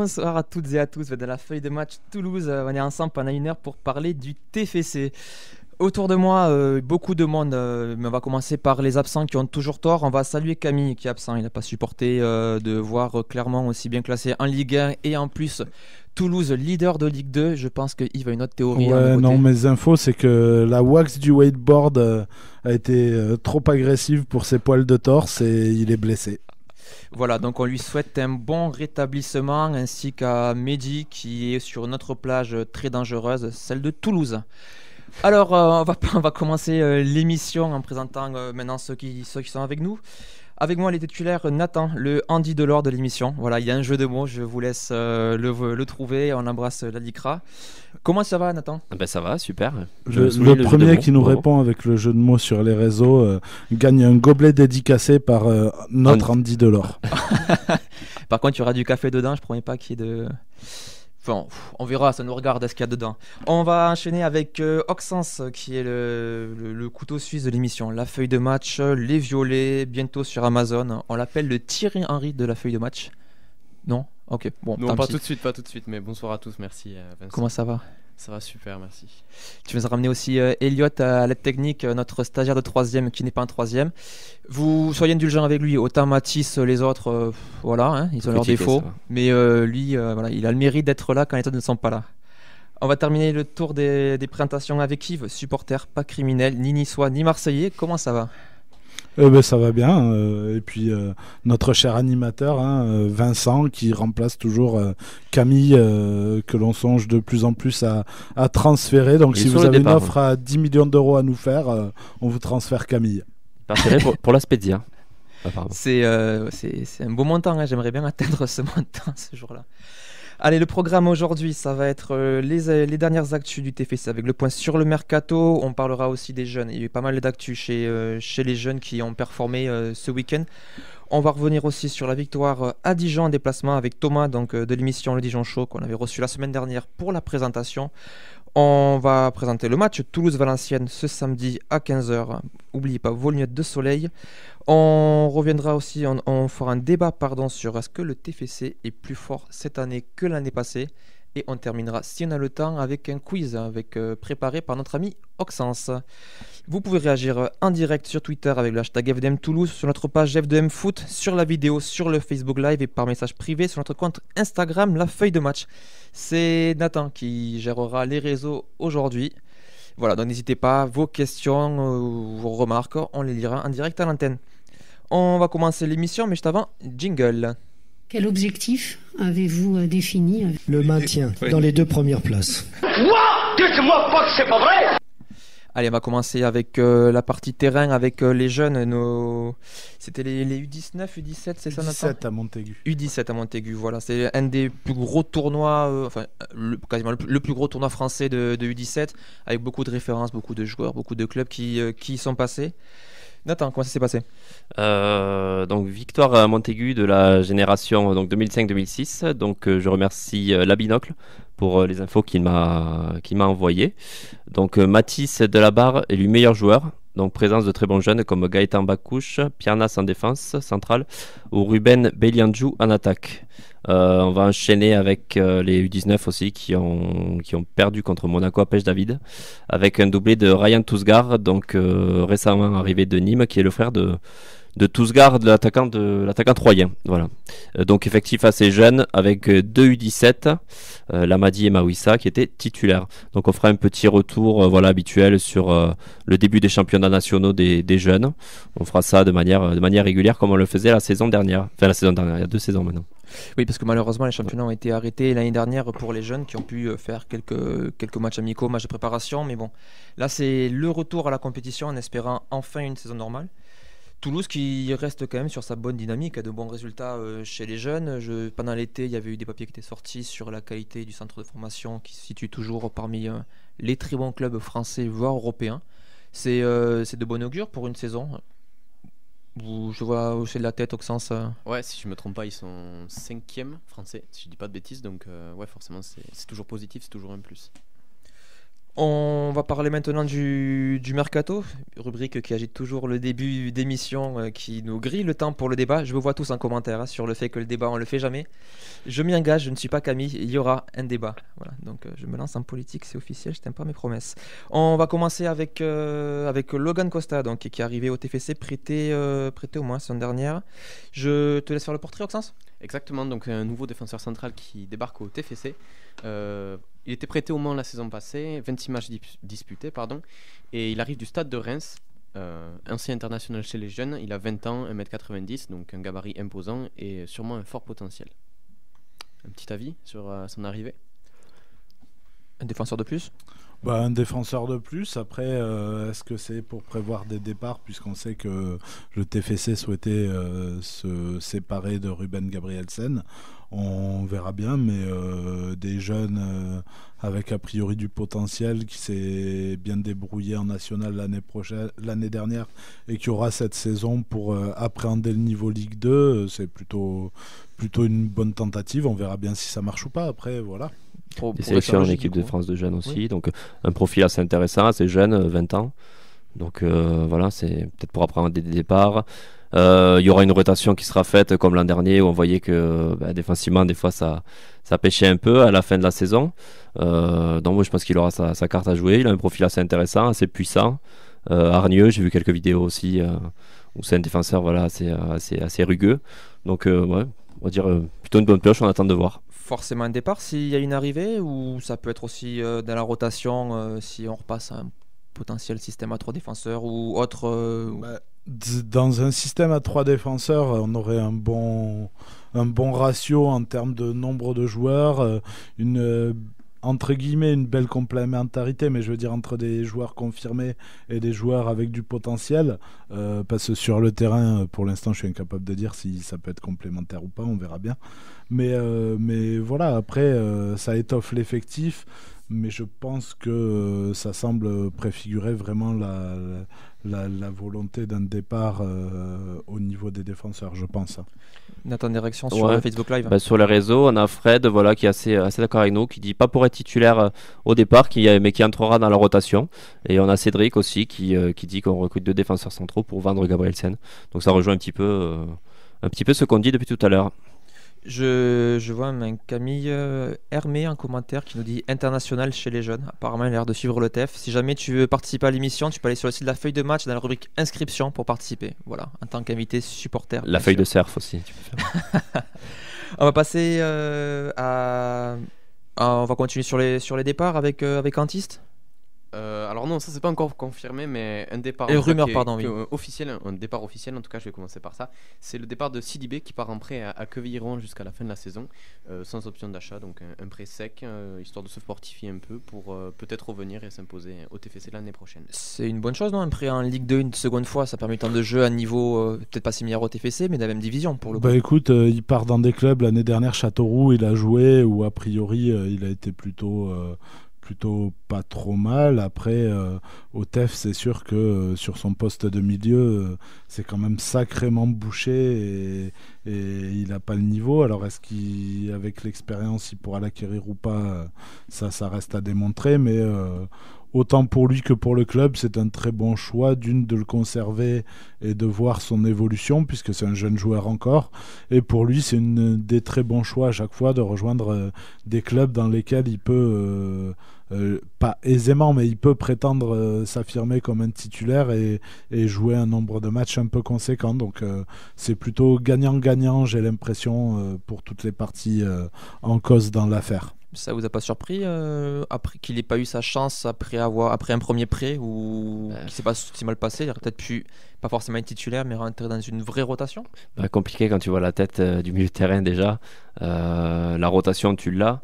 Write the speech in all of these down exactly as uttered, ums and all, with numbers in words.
Bonsoir à toutes et à tous. Dans la feuille de match Toulouse, on est ensemble pendant une heure pour parler du T F C. Autour de moi, euh, beaucoup de monde, euh, mais on va commencer par les absents qui ont toujours tort. On va saluer Camille qui est absent, il n'a pas supporté euh, de voir euh, Clermont aussi bien classé en Ligue un et en plus Toulouse leader de Ligue deux. Je pense que Yves a une autre théorie. Ouais, non, mes infos, c'est que la wax du wakeboard euh, a été euh, trop agressive pour ses poils de torse et il est blessé. Voilà, donc on lui souhaite un bon rétablissement ainsi qu'à Mehdi qui est sur notre plage très dangereuse, celle de Toulouse. Alors, euh, on, va, on va commencer euh, l'émission en présentant euh, maintenant ceux qui, ceux qui sont avec nous. Avec moi, les titulaires, Nathan, le Andy Delors de l'émission. Voilà, il y a un jeu de mots, je vous laisse euh, le, le trouver. On embrasse la Lycra. Comment ça va, Nathan ? Ben ça va, super. Le, le, le premier qui nous bon. répond avec le jeu de mots sur les réseaux euh, gagne un gobelet dédicacé par euh, notre Andy, Andy Delors. Par contre, il y aura du café dedans, je ne promets pas qu'il y ait de... Enfin, on verra, ça nous regarde ce qu'il y a dedans. On va enchaîner avec euh, Oxens, qui est le, le, le couteau suisse de l'émission. La feuille de match, les violets, bientôt sur Amazon. On l'appelle le Thierry Henry de la feuille de match. Non ? Ok, bon. Non, pas tout de suite, pas tout de suite, mais bonsoir à tous, merci Vincent. Comment ça va ? Ça va super, merci. Tu nous as ramené aussi euh, Elliot à l'aide technique, euh, notre stagiaire de troisième qui n'est pas un troisième. Vous soyez indulgents avec lui, autant Mathis, les autres, euh, voilà, hein, ils ont leurs défauts. Mais euh, lui, euh, voilà, il a le mérite d'être là quand les autres ne sont pas là. On va terminer le tour des, des présentations avec Yves, supporter, pas criminel, ni niçois, ni marseillais. Comment ça va ? Euh, ben, ça va bien, euh, et puis euh, notre cher animateur hein, euh, Vincent qui remplace toujours euh, Camille euh, que l'on songe de plus en plus à, à transférer, donc si vous avez départ, une offre hein. à dix millions d'euros à nous faire, euh, on vous transfère Camille. Parfait pour, pour la Spezia. Ah, c'est, euh, c'est, c'est un beau montant, hein. J'aimerais bien atteindre ce montant ce jour-là. Allez, le programme aujourd'hui, ça va être euh, les, les dernières actus du T F C avec le point sur le mercato. On parlera aussi des jeunes. Il y a eu pas mal d'actus chez, euh, chez les jeunes qui ont performé euh, ce week-end. On va revenir aussi sur la victoire à Dijon en déplacement avec Thomas donc, euh, de l'émission Le Dijon Show qu'on avait reçu la semaine dernière pour la présentation. On va présenter le match Toulouse-Valenciennes ce samedi à quinze heures. N'oubliez pas vos lunettes de soleil. On reviendra aussi, on, on fera un débat pardon, sur est-ce que le T F C est plus fort cette année que l'année passée. Et on terminera, si on a le temps, avec un quiz avec, euh, préparé par notre ami Oxens. Vous pouvez réagir en direct sur Twitter avec le hashtag F D M Toulouse, sur notre page F D M Foot, sur la vidéo, sur le Facebook Live et par message privé sur notre compte Instagram, la feuille de match. C'est Nathan qui gérera les réseaux aujourd'hui. Voilà, donc n'hésitez pas, vos questions, euh, vos remarques, on les lira en direct à l'antenne. On va commencer l'émission, mais juste avant, jingle. Quel objectif avez-vous défini ? Le maintien oui. dans les deux premières places. Quoi ? Dites-moi pas que c'est pas vrai ! Allez, on va commencer avec euh, la partie terrain, avec euh, les jeunes. Nos... C'était les, les U dix-neuf, U dix-sept, c'est ça, Nathan ? U dix-sept à Montaigu. U dix-sept à Montaigu, voilà. C'est un des plus gros tournois, euh, enfin, le, quasiment le plus, le plus gros tournoi français de, de U dix-sept, avec beaucoup de références, beaucoup de joueurs, beaucoup de clubs qui, euh, qui y sont passés. Nathan, comment ça s'est passé ? euh, Donc victoire à Montaigu de la génération donc deux mille cinq deux mille six. Donc euh, je remercie euh, la Binocle pour euh, les infos qu'il m'a qu'il m'a envoyées. Donc euh, Mathis Delabarre est le meilleur joueur. Donc présence de très bons jeunes comme Gaëtan Bakouche, Piernas en défense centrale ou Ruben Beliandjou en attaque. Euh, on va enchaîner avec euh, les U dix-neuf aussi qui ont, qui ont perdu contre Monaco à Pêche David avec un doublé de Ryan Tousgar, donc euh, récemment arrivé de Nîmes, qui est le frère de, de Tousgar, de l'attaquant, de l'attaquant troyen. Voilà. Euh, donc effectif assez jeune avec deux U dix-sept, euh, Lamadi et Mawissa qui étaient titulaires. Donc on fera un petit retour euh, voilà, habituel sur euh, le début des championnats nationaux des, des jeunes. On fera ça de manière, de manière régulière comme on le faisait la saison dernière. Enfin la saison dernière, il y a deux saisons maintenant. Oui, parce que malheureusement les championnats ont été arrêtés l'année dernière pour les jeunes qui ont pu faire quelques, quelques matchs amicaux, matchs de préparation. Mais bon, là c'est le retour à la compétition en espérant enfin une saison normale. Toulouse qui reste quand même sur sa bonne dynamique, a de bons résultats euh, chez les jeunes. Je, pendant l'été, il y avait eu des papiers qui étaient sortis sur la qualité du centre de formation qui se situe toujours parmi euh, les très bons clubs français, voire européens. C'est, euh, c'est de bon augure pour une saison. Vous, je vois hocher de la tête, Oxens. Euh... Ouais, si je me trompe pas, ils sont cinquième français, si je dis pas de bêtises. Donc euh, ouais, forcément, c'est, c'est toujours positif, c'est toujours un plus. On va parler maintenant du, du mercato, rubrique qui agite toujours le début d'émission, euh, qui nous grille le temps pour le débat. Je vous vois tous en commentaire hein, sur le fait que le débat on le fait jamais. Je m'y engage, je ne suis pas Camille, il y aura un débat. Voilà, donc euh, je me lance en politique, c'est officiel, je tiens pas mes promesses. On va commencer avec, euh, avec Logan Costa, donc, qui est arrivé au T F C prêté, euh, prêté au moins la semaine dernière. Je te laisse faire le portrait, Oxens. Exactement, donc un nouveau défenseur central qui débarque au T F C. Euh, il était prêté au Mans la saison passée, vingt-six matchs dip- disputés, pardon, et il arrive du Stade de Reims, euh, ancien international chez les jeunes. Il a vingt ans, un mètre quatre-vingt-dix, donc un gabarit imposant et sûrement un fort potentiel. Un petit avis sur euh, son arrivée? Un défenseur de plus? Bah, un défenseur de plus. Après, euh, est-ce que c'est pour prévoir des départs, puisqu'on sait que le T F C souhaitait euh, se séparer de Ruben Gabrielsen? On verra bien, mais euh, des jeunes euh, avec a priori du potentiel, qui s'est bien débrouillé en national l'année prochaine, l'année dernière, et qui aura cette saison pour euh, appréhender le niveau Ligue deux, euh, c'est plutôt, plutôt une bonne tentative. On verra bien si ça marche ou pas. Après, voilà. Pour, Des pour sélections en logique, équipe du de coup. France de jeunes aussi, Oui. donc un profil assez intéressant, assez jeune, vingt ans. Donc euh, voilà, c'est peut-être pour apprendre des départs. Euh, Il y aura une rotation qui sera faite comme l'an dernier, où on voyait que bah, défensivement, des fois, ça, ça pêchait un peu à la fin de la saison. Euh, donc moi, je pense qu'il aura sa, sa carte à jouer. Il a un profil assez intéressant, assez puissant, euh, hargneux. J'ai vu quelques vidéos aussi euh, où c'est un défenseur voilà, assez, assez, assez rugueux. Donc euh, ouais, on va dire euh, plutôt une bonne pioche, on attend de voir. Forcément un départ s'il y a une arrivée, ou ça peut être aussi euh, dans la rotation euh, si on repasse à un potentiel système à trois défenseurs ou autre euh, ou- Bah, d- dans un système à trois défenseurs, on aurait un bon, un bon ratio en termes de nombre de joueurs, euh, une, euh, entre guillemets, une belle complémentarité, mais je veux dire entre des joueurs confirmés et des joueurs avec du potentiel, euh, parce que sur le terrain, pour l'instant, je suis incapable de dire si ça peut être complémentaire ou pas, on verra bien. Mais, euh, mais voilà, après, euh, ça étoffe l'effectif. Mais je pense que euh, ça semble préfigurer vraiment la, la, la volonté d'un départ euh, au niveau des défenseurs, je pense. Nathan, des réactions sur Ouais. le Facebook Live. Bah, sur les réseaux, on a Fred voilà, qui est assez, assez d'accord avec nous, qui dit pas pour être titulaire euh, au départ, qui, euh, mais qui entrera dans la rotation. Et on a Cédric aussi qui, euh, qui dit qu'on recrute deux défenseurs centraux pour vendre Gabrielsen. Donc ça rejoint un petit peu, euh, un petit peu ce qu'on dit depuis tout à l'heure. Je, je vois un Camille euh, Hermé en commentaire qui nous dit international chez les jeunes. Apparemment, il a l'air de suivre le T F. Si jamais tu veux participer à l'émission, tu peux aller sur le site de la feuille de match dans la rubrique inscription pour participer. Voilà, en tant qu'invité supporter. La bien feuille sûr. de surf aussi. Tu peux faire. On va passer euh, à... à- On va continuer sur les, sur les départs avec, euh, avec Antiste. Euh, alors non, ça c'est pas encore confirmé, mais un départ Et en tout cas, rumeur, qui est- pardon, qui est, oui. euh, officiel, un départ officiel en tout cas, je vais commencer par ça. C'est le départ de Sidibé qui part en prêt à, à Quevilly-Rouen jusqu'à la fin de la saison, euh, sans option d'achat, donc un, un prêt sec, euh, histoire de se fortifier un peu pour euh, peut-être revenir et s'imposer au T F C l'année prochaine. C'est une bonne chose, non? Un prêt en Ligue deux une seconde fois, ça permet tant de jeu à niveau euh, peut-être pas similaire au T F C, mais de la même division pour le coup. Bah écoute, euh, il part dans des clubs. L'année dernière, Châteauroux, il a joué, où a priori, euh, il a été plutôt... euh, plutôt pas trop mal. Après, euh, au T F, c'est sûr que euh, sur son poste de milieu, euh, c'est quand même sacrément bouché et, et il n'a pas le niveau. Alors, est-ce qu'avec l'expérience, il pourra l'acquérir ou pas? euh, Ça, ça reste à démontrer. Mais euh, autant pour lui que pour le club, c'est un très bon choix, d'une, de le conserver et de voir son évolution, puisque c'est un jeune joueur encore. Et pour lui, c'est une des très bons choix à chaque fois de rejoindre euh, des clubs dans lesquels il peut, euh, euh, pas aisément, mais il peut prétendre euh, s'affirmer comme un titulaire et, et jouer un nombre de matchs un peu conséquent. Donc euh, c'est plutôt gagnant-gagnant, j'ai l'impression, euh, pour toutes les parties euh, en cause dans l'affaire. Ça vous a pas surpris euh, après qu'il n'ait pas eu sa chance après avoir après un premier prêt ou Euh. qui s'est pas si mal passé? Il aurait peut-être pu pas forcément être titulaire, mais rentrer dans une vraie rotation. Bah, compliqué quand tu vois la tête euh, du milieu de terrain déjà. Euh, la rotation, tu l'as.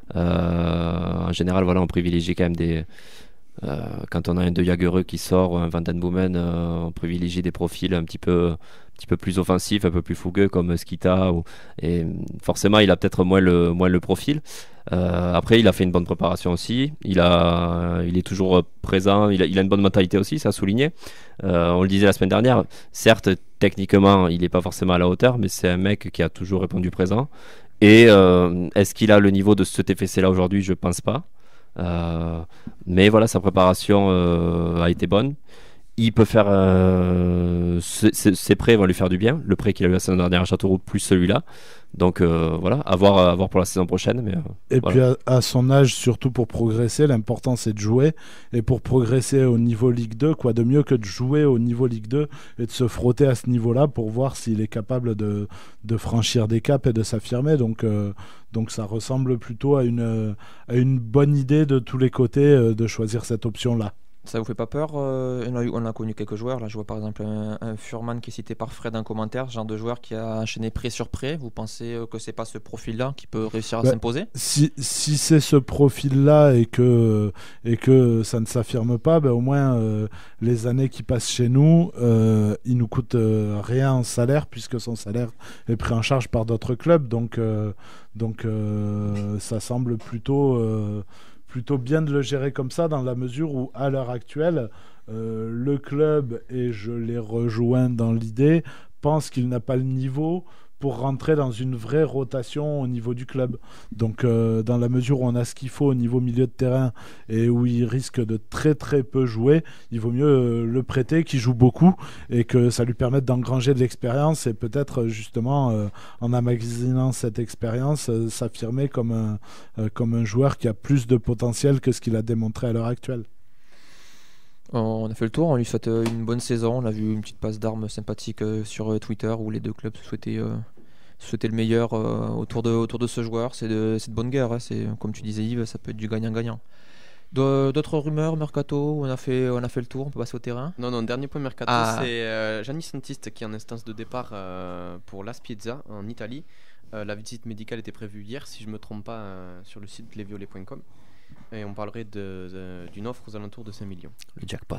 Euh, en général, voilà, on privilégie quand même des. Euh, quand on a un De Jagereux qui sort ou un Van Den Boomen, euh, on privilégie des profils un petit peu, un petit peu plus offensifs, un peu plus fougueux comme Skita. Ou, et forcément, il a peut-être moins le, moins le profil. Euh, après, il a fait une bonne préparation aussi. Il, a, il est toujours présent. Il a, il a une bonne mentalité aussi, ça a souligné. Euh, on le disait la semaine dernière. Certes, techniquement, il n'est pas forcément à la hauteur, mais c'est un mec qui a toujours répondu présent. Et euh, est-ce qu'il a le niveau de ce T F C là aujourd'hui? Je pense pas. Euh, mais voilà, sa préparation euh, a été bonne. Il peut faire. Euh, ses, ses prêts vont lui faire du bien. Le prêt qu'il a eu la saison dernière à Châteauroux, plus celui-là. Donc euh, voilà, à voir, à voir pour la saison prochaine. Mais, euh, et voilà. puis à, à son âge, surtout pour progresser, l'important c'est de jouer. Et pour progresser au niveau Ligue deux, quoi de mieux que de jouer au niveau Ligue deux et de se frotter à ce niveau-là pour voir s'il est capable de, de franchir des caps et de s'affirmer. Donc, euh, donc ça ressemble plutôt à une, à une bonne idée de tous les côtés euh, de choisir cette option-là. Ça vous fait pas peur euh, on, a eu, on a connu quelques joueurs. Là, je vois par exemple un, un Furman qui est cité par Fred en commentaire, ce genre de joueur qui a enchaîné prêt sur prêt. Vous pensez euh, que c'est pas ce profil-là qui peut réussir à bah, s'imposer? Si, si c'est ce profil-là et que, et que ça ne s'affirme pas, bah, au moins euh, les années qui passent chez nous, euh, il nous coûte euh, rien en salaire puisque son salaire est pris en charge par d'autres clubs. Donc, euh, donc euh, ça semble plutôt... Euh, plutôt bien de le gérer comme ça dans la mesure où à l'heure actuelle euh, le club, et je les rejoins dans l'idée, pense qu'il n'a pas le niveau pour rentrer dans une vraie rotation au niveau du club. Donc euh, dans la mesure où on a ce qu'il faut au niveau milieu de terrain et où il risque de très très peu jouer, il vaut mieux euh, le prêter, qui joue beaucoup, et que ça lui permette d'engranger de l'expérience et peut-être justement euh, en emmagasinant cette expérience euh, s'affirmer comme un, euh, comme un joueur qui a plus de potentiel que ce qu'il a démontré à l'heure actuelle. On a fait le tour, on lui souhaite une bonne saison. On a vu une petite passe d'armes sympathique sur Twitter où les deux clubs se souhaitaient, euh, souhaitaient le meilleur euh, autour, de, autour de ce joueur. C'est de, c'est de bonne guerre, hein. C'est, comme tu disais Yves, ça peut être du gagnant-gagnant. D'autres rumeurs, Mercato, on a, fait, on a fait le tour, on peut passer au terrain. Non, non, dernier point Mercato, ah. c'est euh, Gianni Santiste qui est en instance de départ euh, pour La Spiezza en Italie. Euh, la visite médicale était prévue hier, si je ne me trompe pas, euh, sur le site lesviolets point com. Et on parlerait de, de, d'une offre aux alentours de cinq millions. Le jackpot.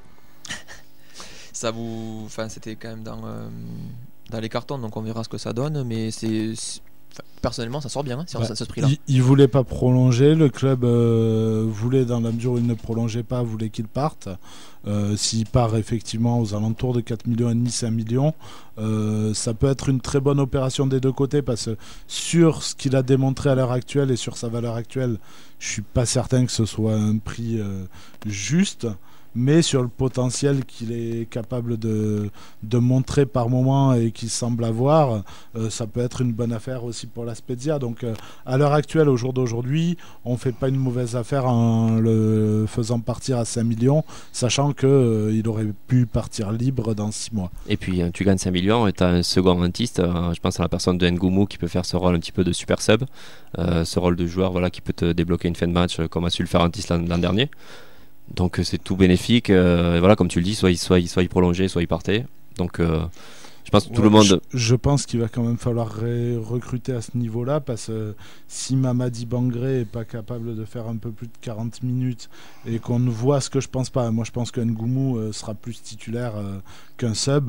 Ça vous... Enfin, c'était quand même dans, euh, dans les cartons, donc on verra ce que ça donne. Mais c'est... c'est... Enfin, personnellement, ça sort bien hein, si bah, on a ce prix-là. Il ne voulait pas prolonger. Le club euh, voulait, dans la mesure où il ne prolongeait pas, voulait qu'il parte. Euh, s'il part effectivement aux alentours de quatre virgule cinq millions, cinq millions, euh, ça peut être une très bonne opération des deux côtés, parce que sur ce qu'il a démontré à l'heure actuelle et sur sa valeur actuelle, je suis pas certain que ce soit un prix euh, juste. Mais sur le potentiel qu'il est capable de, de montrer par moment et qu'il semble avoir, euh, ça peut être une bonne affaire aussi pour la Spezia. Donc euh, à l'heure actuelle, au jour d'aujourd'hui, on ne fait pas une mauvaise affaire en le faisant partir à cinq millions, sachant qu'il euh, aurait pu partir libre dans six mois. Et puis tu gagnes cinq millions et tu as un second rentiste, euh, je pense à la personne de Ngoumou qui peut faire ce rôle un petit peu de super sub, euh, ce rôle de joueur voilà, qui peut te débloquer une fin de match euh, comme a su le faire Antiste l'an, l'an dernier. Donc c'est tout bénéfique, euh, et voilà, comme tu le dis, soit il, soit il, soit il prolongeait, soit il partait. Donc euh, je pense que tout ouais, le monde... Je, je pense qu'il va quand même falloir ré- recruter à ce niveau-là, parce que si Mamadi Bangré n'est pas capable de faire un peu plus de quarante minutes et qu'on ne voit ce que je pense pas, moi je pense que Ngoumou euh, sera plus titulaire euh, qu'un sub,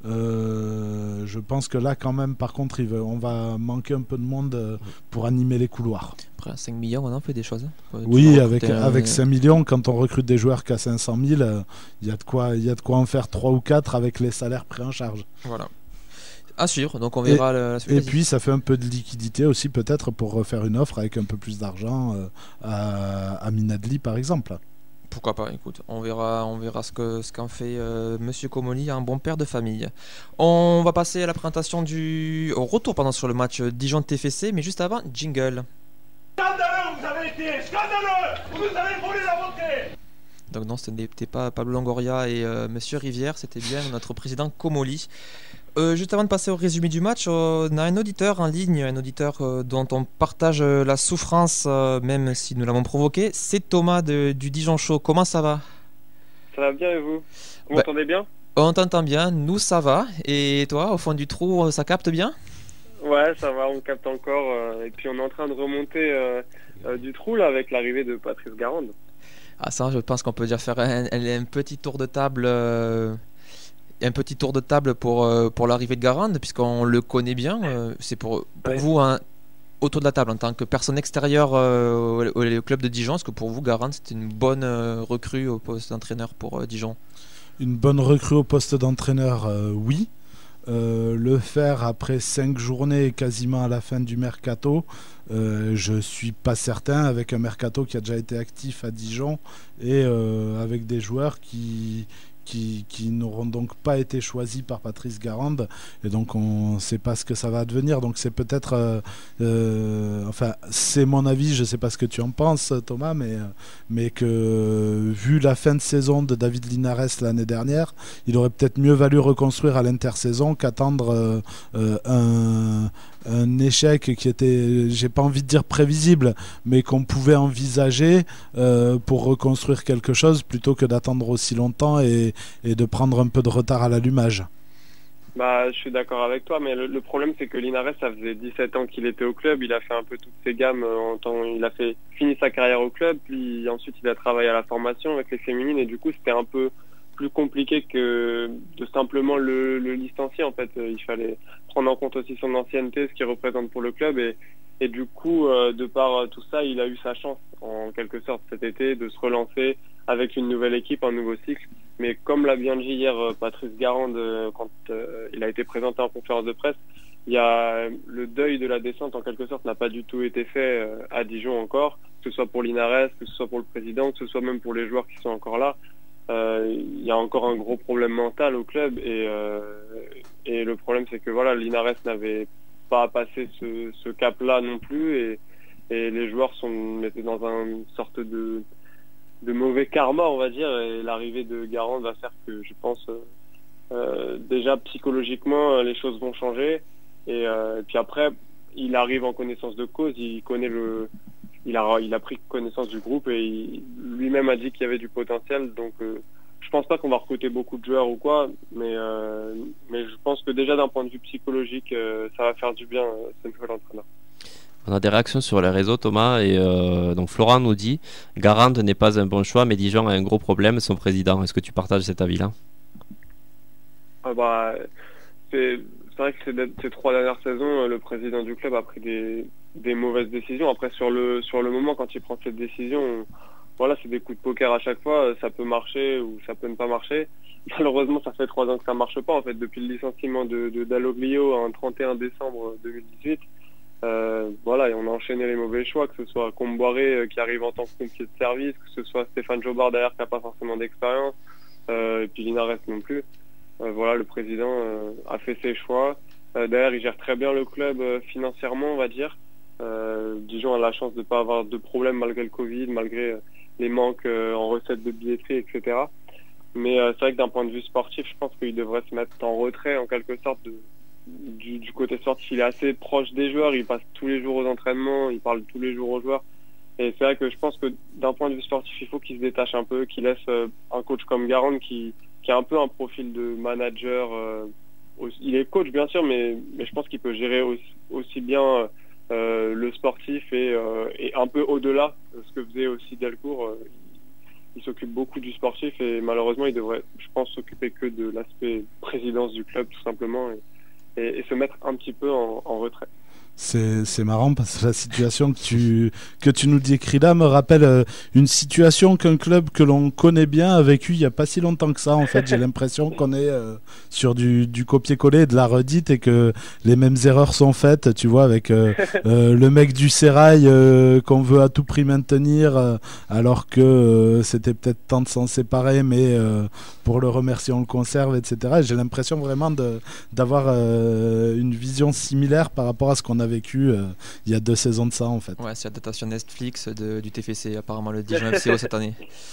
euh, je pense que là quand même par contre il va, on va manquer un peu de monde euh, pour animer les couloirs. Après à cinq millions on en fait des choses hein. Oui, avec, un... avec cinq millions, quand on recrute des joueurs qu'à cinq cent mille, il euh, y a de quoi, y a de quoi en faire trois ou quatre avec les salaires pris en charge. Voilà. À suivre, donc on verra et, la, la suite. Et puis ça fait un peu de liquidité aussi peut-être pour refaire une offre avec un peu plus d'argent euh, à, à Minadli par exemple. Pourquoi pas, écoute, on verra, on verra ce, que, ce qu'en fait euh, Monsieur Comoli, un bon père de famille. On va passer à la présentation du... au retour pendant sur le match Dijon-T F C, mais juste avant, jingle. Scandaleux, vous avez été scandaleux. Vous nous avez volé la montée. Donc non, ce n'était pas Pablo Longoria et euh, Monsieur Rivière, c'était bien notre président Comoli. Euh, juste avant de passer au résumé du match, euh, on a un auditeur en ligne, un auditeur euh, dont on partage euh, la souffrance, euh, même si nous l'avons provoqué. C'est Thomas de, du Dijon Show. Comment ça va? Ça va bien et vous? Vous bah, m'entendez bien? On t'entend bien, nous ça va. Et toi, au fond du trou, ça capte bien? Ouais, ça va, on capte encore. Euh, et puis on est en train de remonter euh, euh, du trou là avec l'arrivée de Patrice Garande. Ah ça, je pense qu'on peut déjà faire un, un, un petit tour de table... Euh... un petit tour de table pour, euh, pour l'arrivée de Garande, puisqu'on le connaît bien. Euh, c'est pour, pour ouais. vous, hein, autour de la table, en tant que personne extérieure euh, au, au club de Dijon, est-ce que pour vous, Garande, c'était une bonne euh, recrue au poste d'entraîneur pour euh, Dijon? Une bonne recrue au poste d'entraîneur, euh, oui. euh, le faire après cinq journées, quasiment à la fin du mercato, euh, je suis pas certain, avec un mercato qui a déjà été actif à Dijon et euh, avec des joueurs qui qui, qui n'auront donc pas été choisis par Patrice Garande, et donc on ne sait pas ce que ça va advenir. Donc c'est peut-être euh, euh, enfin c'est mon avis, je ne sais pas ce que tu en penses Thomas, mais, mais que vu la fin de saison de David Linares l'année dernière, il aurait peut-être mieux valu reconstruire à l'intersaison qu'attendre euh, euh, un un échec qui était, j'ai pas envie de dire prévisible, mais qu'on pouvait envisager euh, pour reconstruire quelque chose, plutôt que d'attendre aussi longtemps et, et de prendre un peu de retard à l'allumage. Bah, je suis d'accord avec toi, mais le, le problème c'est que Linares, ça faisait dix-sept ans qu'il était au club, il a fait un peu toutes ses gammes, en temps, il a fait fini sa carrière au club, puis ensuite il a travaillé à la formation avec les féminines, et du coup c'était un peu plus compliqué que de simplement le, le licencier. En fait, il fallait prendre en compte aussi son ancienneté, ce qu'il représente pour le club, et, et du coup, euh, de par tout ça, il a eu sa chance en quelque sorte cet été de se relancer avec une nouvelle équipe, un nouveau cycle. Mais comme l'a bien dit hier Patrice Garande quand euh, il a été présenté en conférence de presse, il y a le deuil de la descente en quelque sorte n'a pas du tout été fait euh, à Dijon encore, que ce soit pour Linares, que ce soit pour le président, que ce soit même pour les joueurs qui sont encore là. Euh, il y a encore un gros problème mental au club, et, euh, et le problème c'est que voilà, Linares n'avait pas passé ce, ce cap-là non plus, et, et les joueurs sont étaient dans une sorte de, de mauvais karma, on va dire, et l'arrivée de Garand va faire que je pense euh, euh, déjà psychologiquement les choses vont changer, et, euh, et puis après il arrive en connaissance de cause, il connaît le Il a, il a pris connaissance du groupe et il, lui-même a dit qu'il y avait du potentiel. Donc, euh, je pense pas qu'on va recruter beaucoup de joueurs ou quoi, mais, euh, mais je pense que déjà d'un point de vue psychologique, euh, ça va faire du bien, euh, ce nouvel entraîneur. On a des réactions sur les réseaux, Thomas, et euh, donc Florent nous dit Garande n'est pas un bon choix, mais Dijon a un gros problème, son président. Est-ce que tu partages cet avis-là? ah bah, c'est, c'est vrai que ces, ces trois dernières saisons, le président du club a pris des des mauvaises décisions. Après, sur le sur le moment, quand il prend cette décision, on, voilà, c'est des coups de poker à chaque fois, ça peut marcher ou ça peut ne pas marcher. Malheureusement, ça fait trois ans que ça marche pas, en fait, depuis le licenciement de, de Dalloglio en trente et un décembre deux mille dix-huit. Euh, voilà, et on a enchaîné les mauvais choix, que ce soit Comboiré euh, qui arrive en tant que pompier de service, que ce soit Stéphane Jobard derrière qui n'a pas forcément d'expérience, euh, et puis Linares non plus. Euh, voilà, le président euh, a fait ses choix. Euh, derrière, il gère très bien le club euh, financièrement, on va dire. Euh, Dijon a la chance de ne pas avoir de problème malgré le Covid, malgré euh, les manques euh, en recettes de billetterie, et cetera. Mais euh, c'est vrai que d'un point de vue sportif, je pense qu'il devrait se mettre en retrait en quelque sorte de, du, du côté sportif. Il est assez proche des joueurs, il passe tous les jours aux entraînements, il parle tous les jours aux joueurs. Et c'est vrai que je pense que d'un point de vue sportif, il faut qu'il se détache un peu, qu'il laisse euh, un coach comme Garand qui, qui a un peu un profil de manager. Euh, aussi, il est coach bien sûr, mais, mais je pense qu'il peut gérer aussi, aussi bien euh, Euh, le sportif et, euh, et un peu au-delà de ce que faisait aussi Delcourt. Euh, il, il s'occupe beaucoup du sportif et malheureusement il devrait, je pense, s'occuper que de l'aspect présidence du club tout simplement, et, et, et se mettre un petit peu en, en retrait. C'est, c'est marrant parce que la situation que tu, que tu nous décris là me rappelle euh, une situation qu'un club que l'on connaît bien a vécu il n'y a pas si longtemps que ça. En fait, j'ai l'impression qu'on est euh, sur du, du copier-coller et de la redite, et que les mêmes erreurs sont faites, tu vois, avec euh, euh, le mec du sérail euh, qu'on veut à tout prix maintenir, euh, alors que euh, c'était peut-être temps de s'en séparer, mais euh, pour le remercier on le conserve, et cetera. Et j'ai l'impression vraiment de, d'avoir euh, une vision similaire par rapport à ce qu'on a vécu euh, il y a deux saisons de ça, en fait. Ouais, c'est l'adaptation Netflix de, du T F C, apparemment, le Dijon F C O cette année.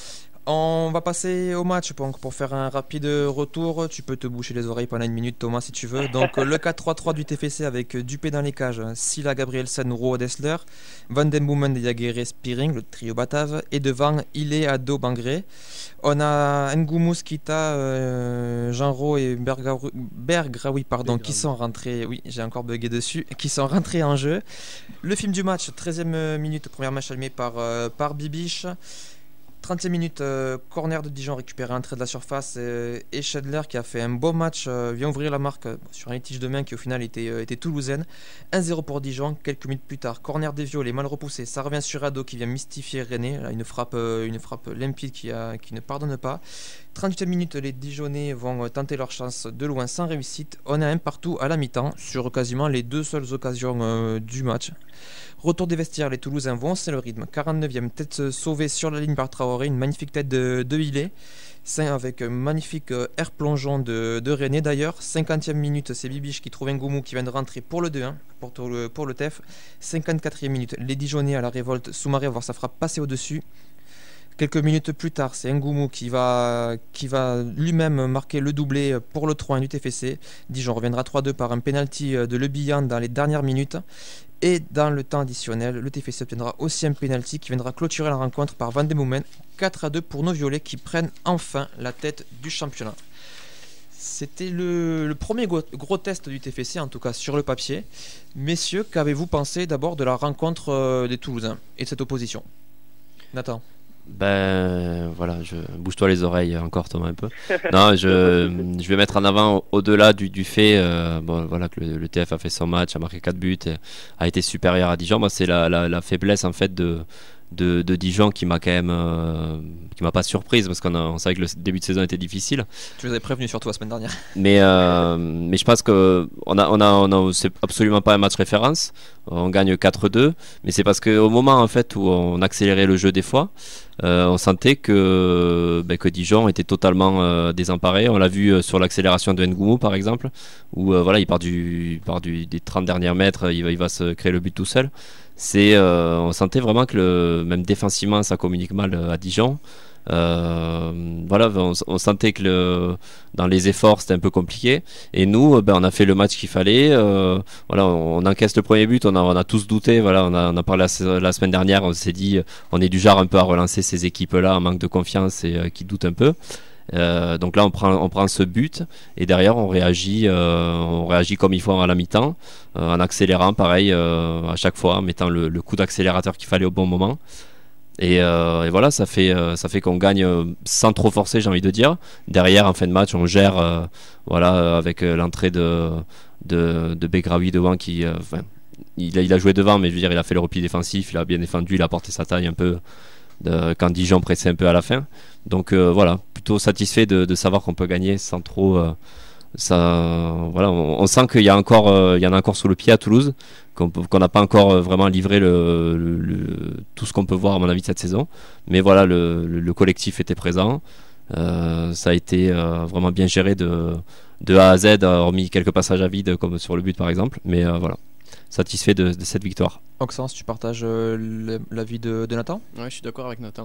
On va passer au match pour, pour faire un rapide retour. Tu peux te boucher les oreilles pendant une minute, Thomas, si tu veux. Donc le quatre trois trois du T F C avec Dupé dans les cages, Silla, Gabrielsen, Roa, Dessler, Van den Boomen, Yaguerre, Spiring, le trio batave, et devant Ilé, Ado, Bangré. On a Ngoumus, Kita, euh, Jean-Ro et Bergraoui, Bergraoui pardon, qui sont rentrés. Oui, j'ai encore bugué dessus. Qui sont rentrés en jeu. Le film du match, treizième minute, première match allumée par, euh, par Bibiche. trentième minute, euh, corner de Dijon récupéré à l'entrée de la surface, euh, et Schedler qui a fait un beau match euh, vient ouvrir la marque euh, sur un litige de main qui au final était, euh, était toulousaine. un zéro pour Dijon. Quelques minutes plus tard, corner des Violets mal repoussé, ça revient sur Ado qui vient mystifier René. Là, une frappe, euh, une frappe limpide qui, a, qui ne pardonne pas. trente-huitième minute, les Dijonais vont tenter leur chance de loin sans réussite. On a un partout à la mi-temps sur quasiment les deux seules occasions euh, du match. Retour des vestiaires, les Toulousains vont hausser le rythme. quarante-neuvième, tête sauvée sur la ligne par Traoré, une magnifique tête de, de Hillet. Avec un magnifique air plongeon de, de René d'ailleurs. cinquantième minute, c'est Bibiche qui trouve un Ngoumou qui vient de rentrer pour le deux un pour, pour le, pour le T E F. cinquante-quatrième minute, les Dijonais à la révolte. Soumaré va voir sa frappe passer au-dessus. Quelques minutes plus tard, c'est Ngoumou qui va, qui va lui-même marquer le doublé pour le trois un du T F C. Dijon reviendra trois deux par un penalty de Le Bihan dans les dernières minutes. Et dans le temps additionnel, le T F C obtiendra aussi un penalty qui viendra clôturer la rencontre par Van de Moomen. quatre à deux pour nos violets qui prennent enfin la tête du championnat. C'était le, le premier gros, gros test du T F C, en tout cas sur le papier. Messieurs, qu'avez-vous pensé d'abord de la rencontre euh, des Toulousains et de cette opposition? Nathan? Ben voilà, je bouge-toi les oreilles encore Thomas un peu. Non, je, je vais mettre en avant au-delà du, du fait euh, bon, voilà, que le, le T F a fait son match, a marqué quatre buts, a été supérieur à Dijon. Moi, c'est la, la, la faiblesse en fait de, de, de Dijon qui m'a quand même euh, qui m'a pas surprise parce qu'on a, on savait que le début de saison était difficile. Tu nous avais prévenu surtout la semaine dernière. Mais euh, mais je pense que on a on a on a c'est absolument pas un match référence. On gagne quatre deux, mais c'est parce qu'au moment en fait où on accélérait le jeu des fois, euh, on sentait que ben, que Dijon était totalement euh, désemparé. On l'a vu euh, sur l'accélération de Ngoumou par exemple, où euh, voilà il part du il part du des trente derniers mètres, il va il va se créer le but tout seul. C'est euh, on sentait vraiment que le, même défensivement ça communique mal à Dijon. Euh, voilà, on, on sentait que le, dans les efforts c'était un peu compliqué et nous ben, on a fait le match qu'il fallait. Euh, voilà, on, on encaisse le premier but, on a, on a tous douté. Voilà, on a, on a parlé la, la semaine dernière, on s'est dit on est du genre un peu à relancer ces équipes là en manque de confiance et euh, qui doutent un peu. Euh, donc là on prend, on prend ce but et derrière on réagit, euh, on réagit comme il faut à la mi-temps, euh, en accélérant pareil euh, à chaque fois, en mettant le, le coup d'accélérateur qu'il fallait au bon moment. Et, euh, et voilà, ça fait, euh, ça fait qu'on gagne euh, sans trop forcer, j'ai envie de dire. Derrière, en fin de match, on gère euh, voilà, avec euh, l'entrée de, de, de Begraoui devant qui. Euh, il, a, il a joué devant, mais je veux dire, il a fait le repli défensif, il a bien défendu, il a porté sa taille un peu de, quand Dijon pressait un peu à la fin. Donc euh, voilà, plutôt satisfait de, de savoir qu'on peut gagner sans trop. Euh, ça, voilà, on, on sent qu'il y a encore, euh, il y en a encore sous le pied à Toulouse, qu'on qu'on n'a pas encore vraiment livré le, le, le, tout ce qu'on peut voir à mon avis de cette saison. Mais voilà, le, le, le collectif était présent, euh, ça a été euh, vraiment bien géré de, de A à Z, hormis quelques passages à vide comme sur le but par exemple. Mais euh, voilà, satisfait de, de cette victoire. Oxens, tu partages euh, l'avis de, de Nathan? Ouais, je suis d'accord avec Nathan.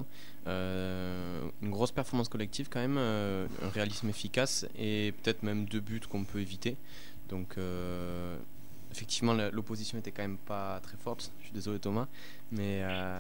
Euh, une grosse performance collective quand même, euh, un réalisme efficace et peut-être même deux buts qu'on peut éviter. Donc euh, effectivement l'opposition était quand même pas très forte, je suis désolé Thomas, mais euh,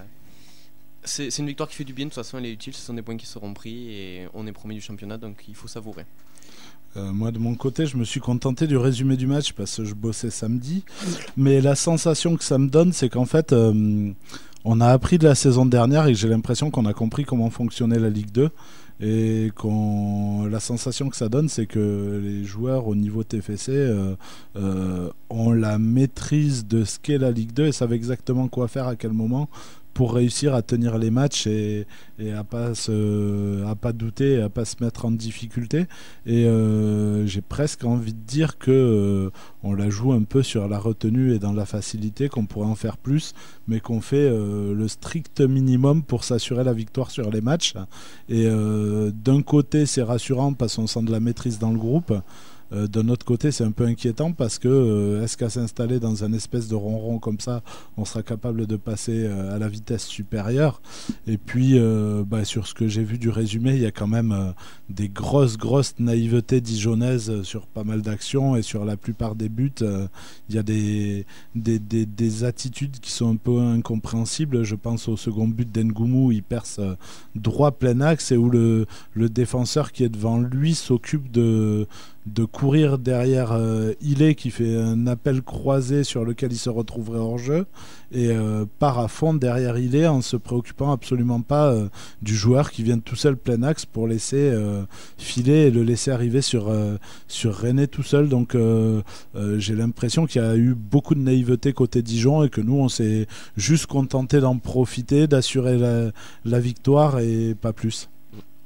c'est, c'est une victoire qui fait du bien, de toute façon elle est utile, ce sont des points qui seront pris et on est premier du championnat donc il faut savourer. Euh, moi de mon côté je me suis contenté du résumé du match parce que je bossais samedi, mais la sensation que ça me donne c'est qu'en fait euh, on a appris de la saison dernière et j'ai l'impression qu'on a compris comment fonctionnait la Ligue deux et qu'on... la sensation que ça donne c'est que les joueurs au niveau T F C euh, euh, ont la maîtrise de ce qu'est la Ligue deux et savent exactement quoi faire à quel moment pour réussir à tenir les matchs et, et à pas se, à pas douter, et à pas se mettre en difficulté. Et euh, j'ai presque envie de dire que euh, on la joue un peu sur la retenue et dans la facilité, qu'on pourrait en faire plus, mais qu'on fait euh, le strict minimum pour s'assurer la victoire sur les matchs. Et euh, d'un côté, c'est rassurant parce qu'on sent de la maîtrise dans le groupe. Euh, d'un autre côté, c'est un peu inquiétant parce que euh, est-ce qu'à s'installer dans un espèce de ronron comme ça, on sera capable de passer euh, à la vitesse supérieure. Et puis, euh, bah, sur ce que j'ai vu du résumé, il y a quand même euh, des grosses, grosses naïvetés dijonnaises sur pas mal d'actions et sur la plupart des buts, euh, il y a des, des, des, des attitudes qui sont un peu incompréhensibles. Je pense au second but d'Ngoumou, il perce euh, droit plein axe et où le, le défenseur qui est devant lui s'occupe de de courir derrière euh, Hillet qui fait un appel croisé sur lequel il se retrouverait hors jeu et euh, part à fond derrière Hillet en se préoccupant absolument pas euh, du joueur qui vient tout seul plein axe pour laisser euh, filer et le laisser arriver sur, euh, sur René tout seul. Donc euh, euh, j'ai l'impression qu'il y a eu beaucoup de naïveté côté Dijon et que nous on s'est juste contenté d'en profiter, d'assurer la, la victoire et pas plus.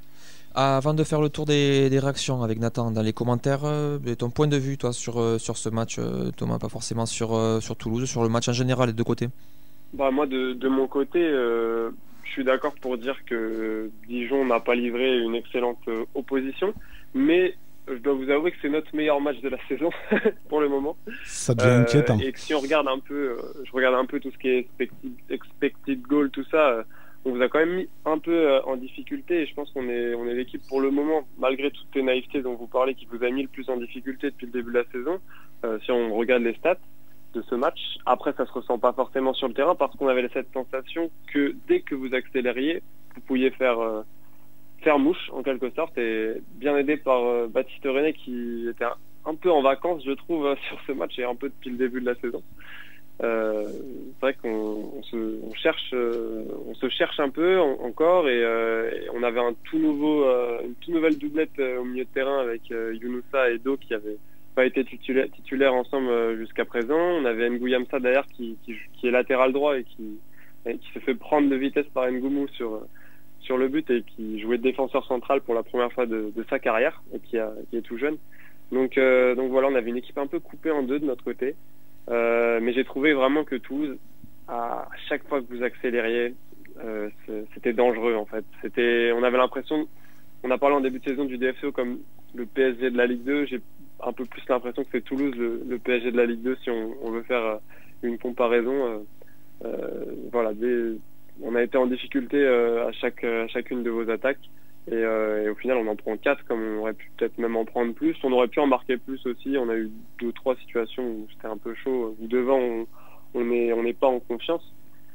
Avant de faire le tour des, des réactions avec Nathan dans les commentaires, euh, ton point de vue toi sur, euh, sur ce match, euh, Thomas, pas forcément sur, euh, sur Toulouse, sur le match en général les deux côtés. Bah, moi, de, de mon côté, euh, je suis d'accord pour dire que Dijon n'a pas livré une excellente euh, opposition, mais je dois vous avouer que c'est notre meilleur match de la saison pour le moment. Ça devient euh, inquiétant. Et que si on regarde un peu, euh, je regarde un peu tout ce qui est expected, expected goal, tout ça, euh, on vous a quand même mis un peu euh, en difficulté et je pense qu'on est, on est l'équipe pour le moment, malgré toutes les naïvetés dont vous parlez, qui vous a mis le plus en difficulté depuis le début de la saison, euh, si on regarde les stats de ce match. Après, ça se ressent pas forcément sur le terrain parce qu'on avait cette sensation que dès que vous accélériez, vous pouviez faire euh, faire mouche en quelque sorte, et bien aidé par euh, Baptiste René qui était un, un peu en vacances, je trouve, euh, sur ce match et un peu depuis le début de la saison. Euh, c'est vrai qu'on on se, on cherche, euh, on se cherche un peu en, encore et, euh, et on avait un tout nouveau, euh, une toute nouvelle doublette euh, au milieu de terrain avec euh, Younoussa et Do qui avaient pas été titulaires titulaire ensemble euh, jusqu'à présent. On avait Ngouyamsa derrière qui, qui, qui est latéral droit et qui, et qui se fait prendre de vitesse par Ngoumou sur sur le but et qui jouait défenseur central pour la première fois de, de sa carrière et qui, a, qui est tout jeune. Donc, euh, donc voilà, on avait une équipe un peu coupée en deux de notre côté. Euh, mais j'ai trouvé vraiment que Toulouse, à chaque fois que vous accélériez, euh, c'était dangereux en fait. C'était, on avait l'impression, on a parlé en début de saison du D F C O comme le P S G de la Ligue deux. J'ai un peu plus l'impression que c'est Toulouse le, le P S G de la Ligue deux si on, on veut faire une comparaison. Euh, euh, voilà, des, on a été en difficulté euh, à chaque à chacune de vos attaques et, euh, et au final on en prend quatre comme on aurait pu peut-être même en prendre plus. On aurait pu en marquer plus aussi. On a eu deux ou trois situations où c'était un peu chaud. Où devant on on est on n'est pas en confiance.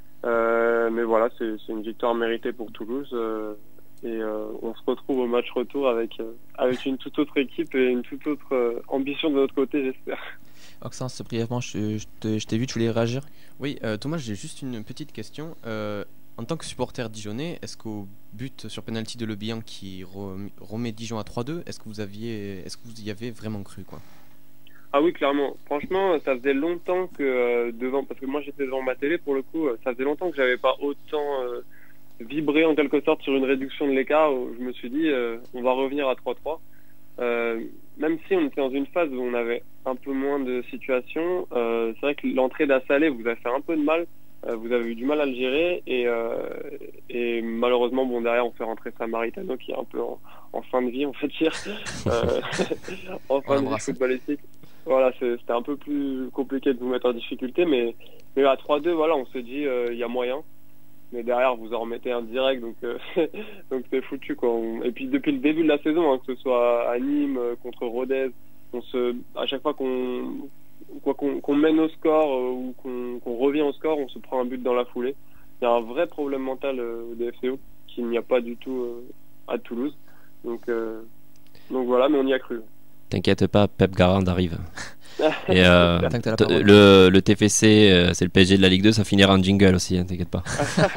Euh, mais voilà, c'est c'est une victoire méritée pour Toulouse euh, et euh, on se retrouve au match retour avec euh, avec une toute autre équipe et une toute autre euh, ambition de notre côté, j'espère. Maxence, brièvement, je, je t'ai vu, tu voulais réagir? Oui, euh, Thomas, j'ai juste une petite question. Euh, en tant que supporter dijonnais, est-ce qu'au but sur penalty de Le Bihan qui remet Dijon à trois deux, est-ce que vous aviez, est-ce que vous y avez vraiment cru, quoi? Ah oui, clairement. Franchement, ça faisait longtemps que euh, devant, parce que moi j'étais devant ma télé pour le coup, ça faisait longtemps que j'avais pas autant euh, vibré en quelque sorte sur une réduction de l'écart. Où je me suis dit, euh, on va revenir à trois trois. Euh, même si on était dans une phase où on avait un peu moins de situations, euh, c'est vrai que l'entrée d'Assalé vous a fait un peu de mal, euh, vous avez eu du mal à le gérer et, euh, et malheureusement bon derrière on fait rentrer Samaritano qui est un peu en, en fin de vie on va dire, euh, en fin de vie footballistique. Voilà, c'était un peu plus compliqué de vous mettre en difficulté, mais, mais à trois deux voilà on s'est dit il euh, y a moyen. Mais derrière vous en remettez un direct, donc euh, donc c'est foutu quoi. On... Et puis depuis le début de la saison, hein, que ce soit à Nîmes euh, contre Rodez, on se, à chaque fois qu'on quoi qu'on qu'on mène au score euh, ou qu'on qu'on revient au score, on se prend un but dans la foulée. Il y a un vrai problème mental euh, au D F C O qu'il n'y a pas du tout euh, à Toulouse. Donc euh, donc voilà, mais on y a cru. T'inquiète pas, Pep Garand arrive. Et euh, le, le T F C, euh, c'est le P S G de la Ligue deux, ça finira en jingle aussi, hein, t'inquiète pas.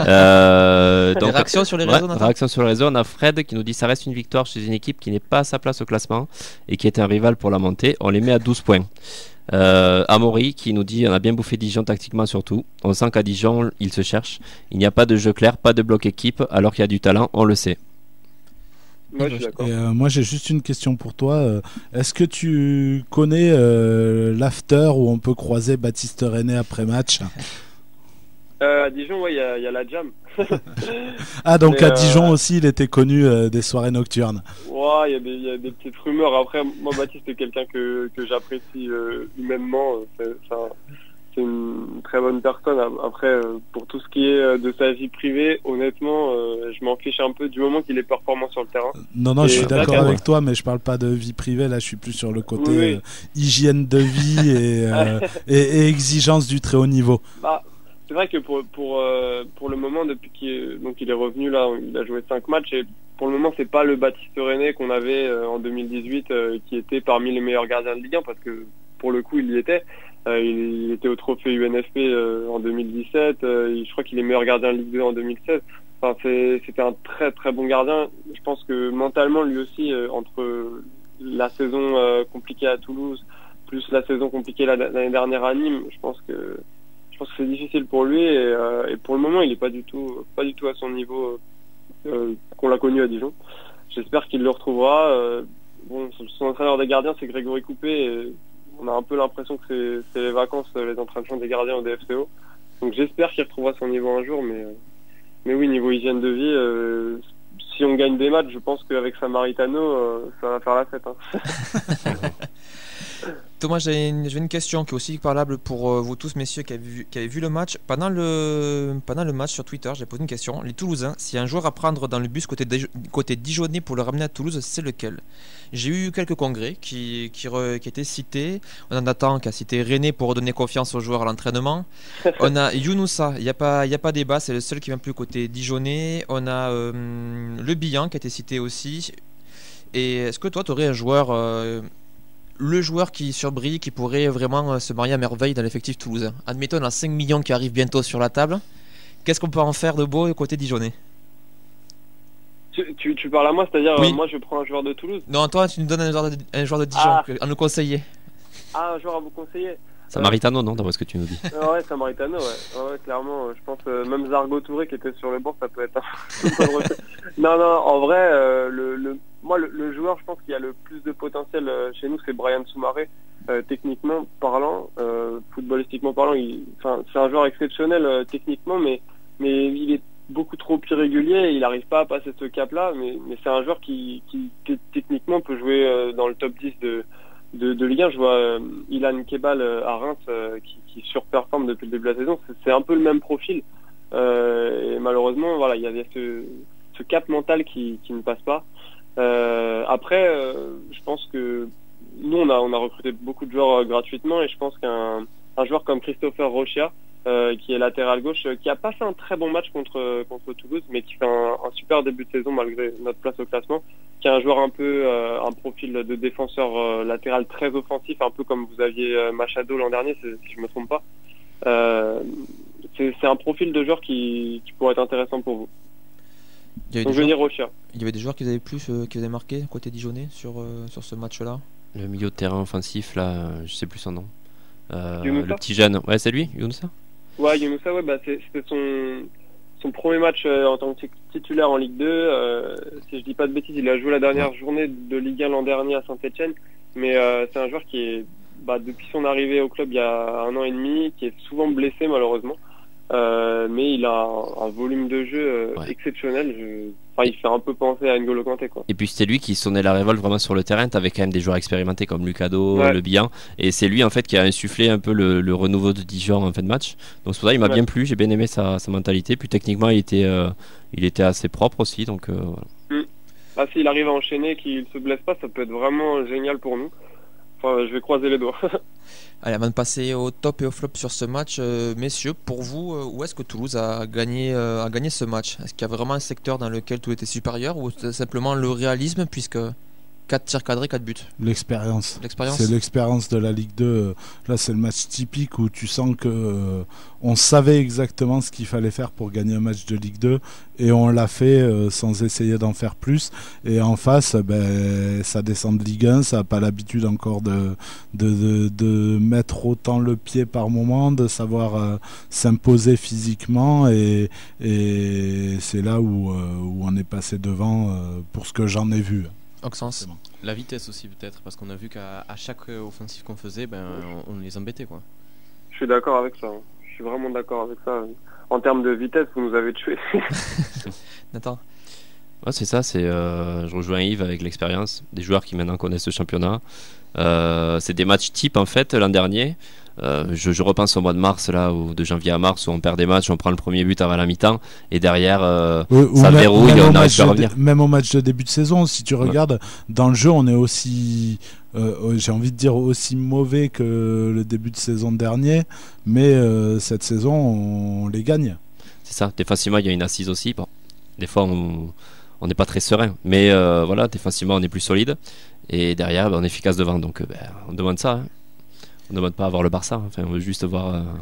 euh, donc, réaction sur les réseaux, ouais, réaction sur les réseaux, on a Fred qui nous dit ça reste une victoire chez une équipe qui n'est pas à sa place au classement et qui est un rival pour la montée. On les met à douze points. Euh, Amaury qui nous dit on a bien bouffé Dijon tactiquement surtout. On sent qu'à Dijon, ils se cherchent. Il n'y a pas de jeu clair, pas de bloc équipe, alors qu'il y a du talent, on le sait. Ouais, je suis d'accord. Et euh, moi j'ai juste une question pour toi. Euh, Est-ce que tu connais euh, l'after où on peut croiser Baptiste René après match? euh, À Dijon, ouais, il y, y a la jam. Ah donc Mais, à Dijon euh... aussi il était connu euh, des soirées nocturnes. Ouais, il y, y a des petites rumeurs. Après, moi Baptiste est quelqu'un que, que j'apprécie euh, humainement. C'est une très bonne personne. Après, euh, pour tout ce qui est de sa vie privée, honnêtement, euh, je m'en fiche un peu du moment qu'il est performant sur le terrain. Non, non, et je suis d'accord avec ouais. toi, mais je parle pas de vie privée. Là, je suis plus sur le côté oui. euh, hygiène de vie et, euh, et, et exigence du très haut niveau. Bah, c'est vrai que pour pour euh, pour le moment, depuis qu'il est, donc il est revenu là, il a joué cinq matchs et pour le moment, c'est pas le Baptiste René qu'on avait euh, en deux mille dix-huit, euh, qui était parmi les meilleurs gardiens de Ligue un, parce que pour le coup, il y était. Euh, il était au trophée U N F P euh, en deux mille dix-sept. Euh, je crois qu'il est meilleur gardien de Ligue deux en deux mille seize. Enfin, c'était un très très bon gardien. Je pense que mentalement, lui aussi, euh, entre la saison euh, compliquée à Toulouse plus la saison compliquée l'année dernière à Nîmes, je pense que je pense que c'est difficile pour lui. Et, euh, et pour le moment, il est pas du tout pas du tout à son niveau euh, qu'on l'a connu à Dijon. j'espère qu'il le retrouvera. Euh, bon, son entraîneur des gardiens, c'est Grégory Coupé. Et on a un peu l'impression que c'est, c'est les vacances, les entraînements des gardiens au D F C O. Donc j'espère qu'il retrouvera son niveau un jour. Mais, mais oui, niveau hygiène de vie, euh, si on gagne des matchs, je pense qu'avec Samaritano, euh, ça va faire la fête. Hein. Thomas, j'ai une, j'ai une question qui est aussi valable pour euh, vous tous, messieurs, qui avez, vu, qui avez vu le match. Pendant le, pendant le match sur Twitter, j'ai posé une question. Les Toulousains, s'il y a un joueur à prendre dans le bus côté, côté Dijonais pour le ramener à Toulouse, c'est lequel? J'ai eu quelques congrès qui, qui, re, qui étaient cités. On en attend qui a cité René pour redonner confiance aux joueurs à l'entraînement. On a Younoussa, il n'y a, pas, y a pas débat, c'est le seul qui vient plus côté Dijonais. On a euh, Le Bihan qui a été cité aussi. Et est-ce que toi, tu aurais un joueur... Euh, le joueur qui surbrille, qui pourrait vraiment se marier à merveille dans l'effectif toulousain? Admettons, on a cinq millions qui arrivent bientôt sur la table. Qu'est-ce qu'on peut en faire de beau côté Dijonais? tu, tu, tu parles à moi, c'est-à-dire oui. euh, moi je prends un joueur de Toulouse? Non, toi tu nous donnes un joueur de, un joueur de Dijon ah. à nous conseiller. Ah, un joueur à vous conseiller? Samaritano, non, d'après ce que tu nous dis. Euh, ouais, Samaritano, ouais. ouais, ouais clairement. Euh, je pense euh, même Zargo Touré qui était sur le banc, ça peut être un... non, non, en vrai, euh, le, le, moi, le, le joueur, je pense qu'il y a le plus de potentiel euh, chez nous, c'est Brian Soumaré. Euh, techniquement parlant, euh, footballistiquement parlant, il, c'est un joueur exceptionnel euh, techniquement, mais, mais il est beaucoup trop irrégulier, il n'arrive pas à passer ce cap-là, mais, mais c'est un joueur qui, qui t- techniquement peut jouer euh, dans le top dix de... De, de Ligue un. Je vois euh, Ilan Kebal euh, à Reims euh, qui, qui surperforme depuis le début de la saison. C'est, c'est un peu le même profil. Euh, et malheureusement, voilà, il y a ce, ce cap mental qui, qui ne passe pas. Euh, après, euh, je pense que nous, on a, on a recruté beaucoup de joueurs euh, gratuitement et je pense qu'un un joueur comme Christopher Rochia, euh, qui est latéral gauche, euh, qui a pas fait un très bon match contre, contre Toulouse, mais qui fait un, un super début de saison malgré notre place au classement, qui est un joueur un peu euh, un profil de défenseur euh, latéral très offensif, un peu comme vous aviez euh, Machado l'an dernier, si je me trompe pas. Euh, c'est, c'est un profil de joueur qui, qui pourrait être intéressant pour vous. Il y Donc je vais dire Rochia. Il y avait des joueurs qui avaient plus, euh, qui avaient marqué côté Dijonais sur euh, sur ce match-là. Le milieu de terrain offensif, là, je sais plus son nom. Euh, Younoussa le petit jeune, ouais, c'est lui, Younoussa. Ouais, Younoussa, ouais, bah c'est, c'était son son premier match euh, en tant que titulaire en Ligue deux. Euh, si je dis pas de bêtises, il a joué la dernière ouais. journée de Ligue un l'an dernier à Saint-Etienne. Mais euh, c'est un joueur qui est, bah, depuis son arrivée au club il y a un an et demi, qui est souvent blessé malheureusement. Euh, mais il a un, un volume de jeu euh, ouais. exceptionnel. Je... Enfin, il fait un peu penser à N'Golo Kanté, quoi. Et puis c'était lui qui sonnait la révolte vraiment sur le terrain. T'avais quand même des joueurs expérimentés comme Lucado, ouais. Le Bihan, et c'est lui en fait qui a insufflé un peu le, le renouveau de Dijon en fin de match. Donc c'est pour ça il m'a ouais. bien plu. J'ai bien aimé sa, sa mentalité. Puis techniquement il était, euh, il était assez propre aussi. Donc euh, voilà. Mmh. Ah, s'il arrive à enchaîner, qu'il se blesse pas, ça peut être vraiment génial pour nous. Enfin, je vais croiser les doigts. Allez, avant de passer au top et au flop sur ce match, euh, messieurs, pour vous, euh, où est-ce que Toulouse a gagné, euh, a gagné ce match? Est-ce qu'il y a vraiment un secteur dans lequel tout était supérieur ou c'est simplement le réalisme puisque quatre tirs cadrés, quatre buts? L'expérience. L'expérience. C'est l'expérience de la Ligue deux. Là, c'est le match typique où tu sens que euh, on savait exactement ce qu'il fallait faire pour gagner un match de Ligue deux et on l'a fait euh, sans essayer d'en faire plus. Et en face, ben, ça descend de Ligue un, ça n'a pas l'habitude encore de, de, de, de mettre autant le pied par moment, de savoir euh, s'imposer physiquement et, et c'est là où, euh, où on est passé devant euh, pour ce que j'en ai vu. Auxence. La vitesse aussi peut-être, parce qu'on a vu qu'à à chaque offensive qu'on faisait, ben, on, on les embêtait, quoi. Je suis d'accord avec ça. Je suis vraiment d'accord avec ça. En termes de vitesse, vous nous avez tués. Nathan. Ouais, c'est ça. C'est, euh, je rejoins Yves avec l'expérience des joueurs qui maintenant connaissent ce championnat. Euh, c'est des matchs type en fait l'an dernier. Euh, je, je repense au mois de mars là, ou de janvier à mars, où on perd des matchs, on prend le premier but avant la mi-temps et derrière euh, ou, ça ou verrouille, même on n'arrive pas à revenir. De, même au match de début de saison, si tu regardes, ouais. Dans le jeu, on est aussi, euh, j'ai envie de dire aussi mauvais que le début de saison dernier, mais euh, cette saison, on les gagne. C'est ça. Défensivement, il y a une assise aussi. Bon, des fois, on on n'est pas très serein, mais euh, voilà, défensivement, on est plus solide et derrière, ben, on est efficace devant. Donc, ben, on demande ça. Hein. On ne demande pas à voir le Barça, hein. Enfin, on veut juste voir euh,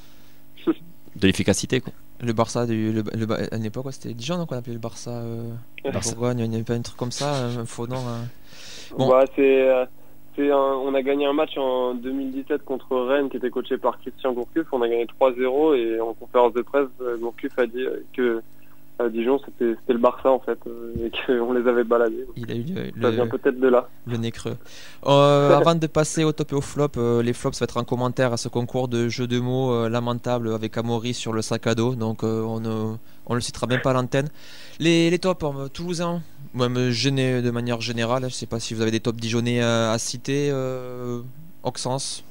de l'efficacité, quoi. Le Barça, du, le, le, à une époque, c'était Dijon, donc on appelait le Barça, euh, Barça. Bourgogne, il n'y avait pas un truc comme ça, un faux nom. Hein. Bon. Bah, c'est, c'est un, on a gagné un match en deux mille dix-sept contre Rennes qui était coaché par Christian Gourcuff. On a gagné trois zéro et en conférence de presse, Gourcuff a dit que à Dijon, c'était, c'était le Barça en fait, euh, et qu'on les avait baladés. Il a eu le, Ça vient le, peut-être de là. le nez creux. Euh, avant de passer au top et au flop, euh, les flops, ça va être un commentaire à ce concours de jeux de mots euh, lamentable avec Amaury sur le sac à dos. Donc euh, on ne on le citera même pas à l'antenne. Les, les tops euh, toulousains, même gêné de manière générale. Je sais pas si vous avez des tops dijonnais à, à citer. Euh, Auxence,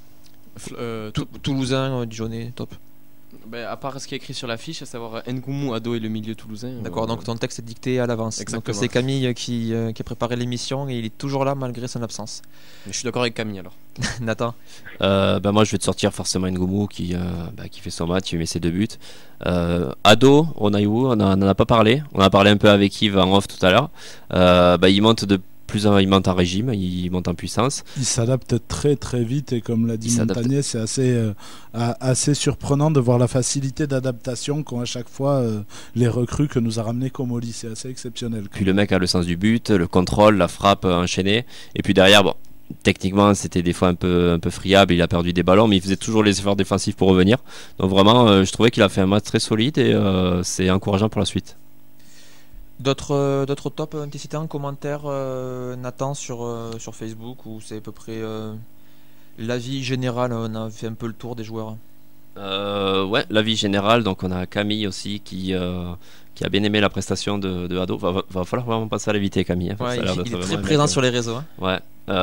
Euh, Tou- Toulousain, euh, dijonnais, top. Ben, à part ce qui est écrit sur l'affiche, à savoir Ngoumou, Ado et le milieu toulousain. D'accord, euh, donc ton texte est dicté à l'avance. Donc Exactement. c'est Camille qui, euh, qui a préparé l'émission et il est toujours là malgré son absence. Je suis d'accord avec Camille alors. Nathan. Euh, bah moi je vais te sortir forcément Ngoumou qui, euh, bah, qui fait son match, il met ses deux buts. Euh, Ado, Onaïwu, on n'en a pas parlé. On en a parlé un peu avec Yves en off tout à l'heure. Euh, bah, il monte de plus en, il monte en régime, il monte en puissance. Il s'adapte très très vite et comme l'a dit Il s'adapte. Montagnier, c'est assez, euh, a- assez surprenant de voir la facilité d'adaptation qu'ont à chaque fois euh, les recrues que nous a ramené Comoli. C'est assez exceptionnel. Puis le mec a le sens du but, le contrôle, la frappe euh, enchaînée. Et puis derrière, bon, techniquement c'était des fois un peu, un peu friable, il a perdu des ballons, mais il faisait toujours les efforts défensifs pour revenir. Donc vraiment, euh, je trouvais qu'il a fait un match très solide et euh, c'est encourageant pour la suite. D'autres, euh, d'autres tops, un petit cité en commentaire, euh, Nathan, sur, euh, sur Facebook, où c'est à peu près euh, l'avis général. On a fait un peu le tour des joueurs. Euh, ouais, l'avis général, donc on a Camille aussi qui, euh, qui a bien aimé la prestation de, de Ado. Va, va, va falloir vraiment passer à l'inviter Camille. Hein, Ouais, ça a il, l'air d'être il est vraiment très un mec, présent euh, sur les réseaux. Hein. Ouais.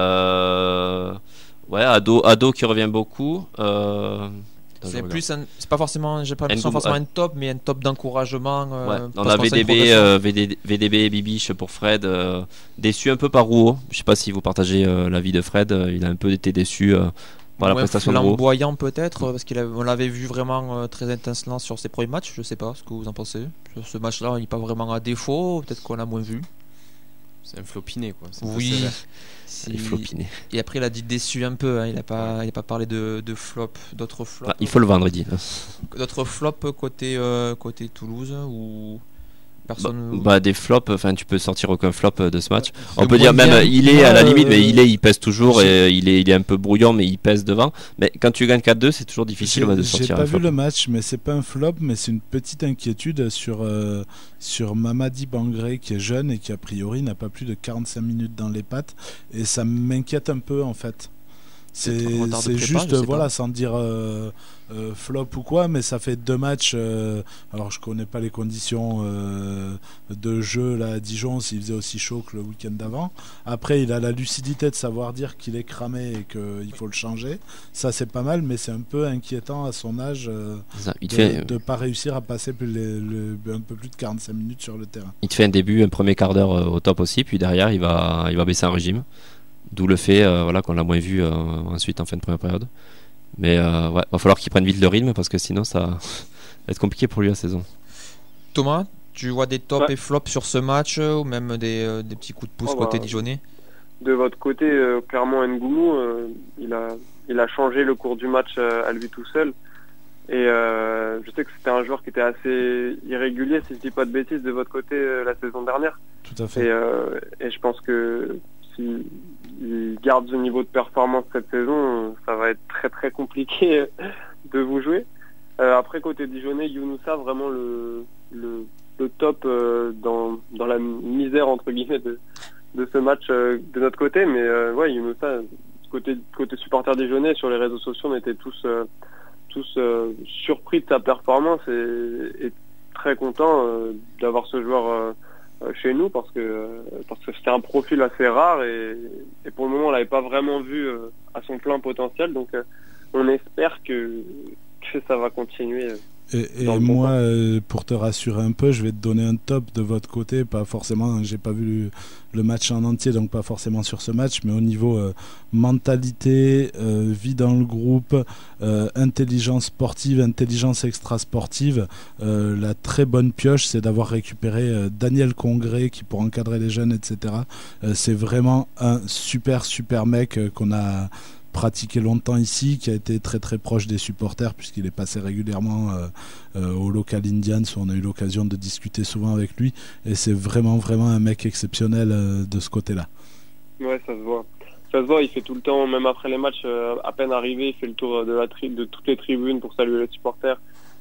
Euh, ouais, Ado, Ado qui revient beaucoup. Euh, C'est plus un- c'est pas forcément, j'ai pas l'impression Ngoumou, forcément ouais. un top, mais un top d'encouragement. euh, Ouais, on parce a qu'on sent une V D B, progression. euh, V D- V D B et Bibiche pour Fred, euh, déçu un peu par Rouault. Je sais pas si vous partagez euh, l'avis de Fred, euh, il a un peu été déçu euh, par la Moins prestation de Rouault. flamboyant peut-être, euh, parce qu'on l'avait vu vraiment euh, très intensément sur ses premiers matchs. Je sais pas ce que vous en pensez. Sur ce match-là, il n'est pas vraiment à défaut. Peut-être qu'on l'a moins vu. C'est un flopiné quoi. C'est un peu Oui. sévère. Si- Il est flopiné. Et après, il a dit déçu un peu. Hein. Il n'a pas, il a pas parlé de, de flop, d'autres flops. Ah, il faut le vendre, il dit. D'autres flops côté euh, côté Toulouse ou Bah, personne. bah, des flops, enfin tu peux sortir aucun flop euh, de ce match. On Le peut dire moyen, même il est à la euh, limite, mais il est, il pèse toujours j'ai- et il est, il est un peu brouillon, mais il pèse devant. Mais quand tu gagnes quatre deux, c'est toujours difficile J'ai ouais, de j'ai sortir pas un vu flop. le match, mais c'est pas un flop, mais c'est une petite inquiétude sur, euh, sur Mamadi Bangré qui est jeune et qui a priori n'a pas plus de quarante-cinq minutes dans les pattes. Et ça m'inquiète un peu en fait. C'est C'est un retard de c'est prépa, juste, je sais voilà, pas. sans dire euh, euh, flop ou quoi, mais ça fait deux matchs. euh, alors je connais pas les conditions euh, de jeu là à Dijon, s'il faisait aussi chaud que le week-end d'avant. Après, il a la lucidité de savoir dire qu'il est cramé et qu'il faut le changer. Ça, c'est pas mal, mais c'est un peu inquiétant à son âge euh, C'est ça. Il, te de fait, ne pas réussir à passer plus les- le- un peu plus de quarante-cinq minutes sur le terrain. il te fait un début, un premier quart d'heure euh, au top aussi, puis derrière il va, il va baisser un régime. D'où le fait euh, voilà, qu'on l'a moins vu euh, ensuite en fin de première période. Mais euh, ouais, va falloir qu'il prenne vite le rythme parce que sinon ça va être compliqué pour lui la saison. Thomas, tu vois des tops Ouais. et flops sur ce match euh, ou même des, euh, des petits coups de pouce Oh, bah, côté Dijonais. De votre côté, euh, clairement Ngoumou, euh, il a il a changé le cours du match euh, à lui tout seul. Et euh, je sais que c'était un joueur qui était assez irrégulier, si je dis pas de bêtises, de votre côté euh, la saison dernière. Tout à Et, fait. euh, et je pense que s'il il garde ce niveau de performance cette saison, ça va être très très compliqué de vous jouer. Euh, après, côté Dijonais, Younoussa, vraiment le, le, le top euh, dans, dans la misère, entre guillemets, de, de ce match euh, de notre côté. Mais euh, ouais, Younoussa, côté, côté supporter Dijonais, sur les réseaux sociaux, on était tous, euh, tous euh, surpris de sa performance et, et très contents euh, d'avoir ce joueur euh, chez nous parce que euh, parce que c'était un profil assez rare et, et pour le moment on l'avait pas vraiment vu euh, à son plein potentiel, donc euh, on espère que, que ça va continuer. Euh. Et, et dans le bon moi, sens. euh, pour te rassurer un peu, je vais te donner un top de votre côté. Pas forcément, j'ai pas vu le match en entier, donc pas forcément sur ce match, mais au niveau euh, mentalité, euh, vie dans le groupe, euh, intelligence sportive, intelligence extra-sportive, euh, la très bonne pioche, c'est d'avoir récupéré euh, Daniel Congré qui pour encadrer les jeunes, et cetera. Euh, c'est vraiment un super super mec euh, qu'on a pratiqué longtemps ici, qui a été très très proche des supporters puisqu'il est passé régulièrement euh, euh, au local Indians où on a eu l'occasion de discuter souvent avec lui et c'est vraiment vraiment un mec exceptionnel euh, de ce côté-là. Ouais, ça se voit. Ça se voit, il fait tout le temps, même après les matchs, euh, à peine arrivé, il fait le tour de, la tri- de toutes les tribunes pour saluer les supporters.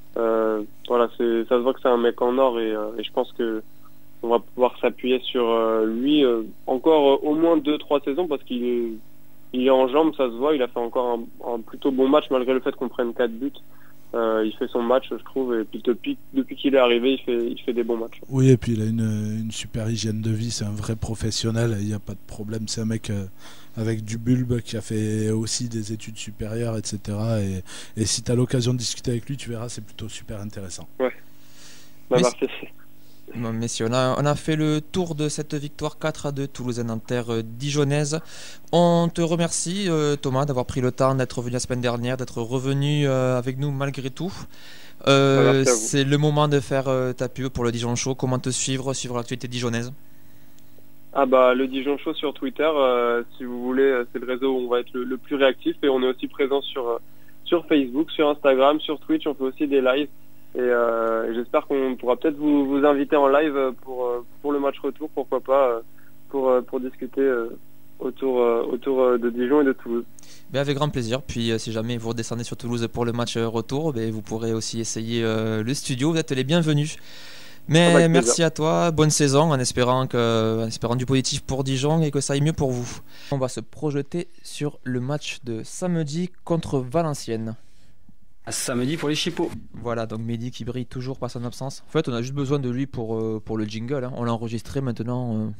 Euh, voilà, c'est, ça se voit que c'est un mec en or et, euh, et je pense que on va pouvoir s'appuyer sur euh, lui euh, encore euh, au moins deux trois saisons parce qu'il est, il est en jambes, ça se voit. Il a fait encore un, un plutôt bon match malgré le fait qu'on prenne quatre buts. Euh, il fait son match, je trouve, et puis depuis, depuis qu'il est arrivé, il fait, il fait des bons matchs. Oui, et puis il a une, une super hygiène de vie, c'est un vrai professionnel, il n'y a pas de problème. C'est un mec euh, avec du bulbe qui a fait aussi des études supérieures, et cetera. Et, et si tu as l'occasion de discuter avec lui, tu verras, c'est plutôt super intéressant. Ouais, bah, Mais merci. Bon, messieurs, on a, on a fait le tour de cette victoire quatre à deux Toulousaine en terre euh, dijonnaise. On te remercie euh, Thomas d'avoir pris le temps d'être venu la semaine dernière, d'être revenu euh, avec nous malgré tout. Euh, Merci à vous. c'est le moment de faire euh, ta pub pour le Dijon Show. Comment te suivre, suivre l'actualité dijonnaise? Ah bah le Dijon Show sur Twitter, euh, si vous voulez, euh, c'est le réseau où on va être le, le plus réactif et on est aussi présent sur, euh, sur Facebook, sur Instagram, sur Twitch, on fait aussi des lives. Et, euh, et j'espère qu'on pourra peut-être vous, vous inviter en live pour, pour le match retour, pourquoi pas, pour, pour discuter autour, autour de Dijon et de Toulouse. Ben avec grand plaisir. Puis euh, si jamais vous redescendez sur Toulouse pour le match retour, ben, vous pourrez aussi essayer euh, le studio. Vous êtes les bienvenus. Mais ah bah, merci plaisir. à toi, bonne saison, en espérant, que, en espérant du positif pour Dijon et que ça aille mieux pour vous. On va se projeter sur le match de samedi contre Valenciennes. Samedi pour les chipots. Voilà, donc Mehdi qui brille toujours par son absence. En fait, on a juste besoin de lui pour, euh, pour le jingle. Hein. On l'a enregistré maintenant. Euh...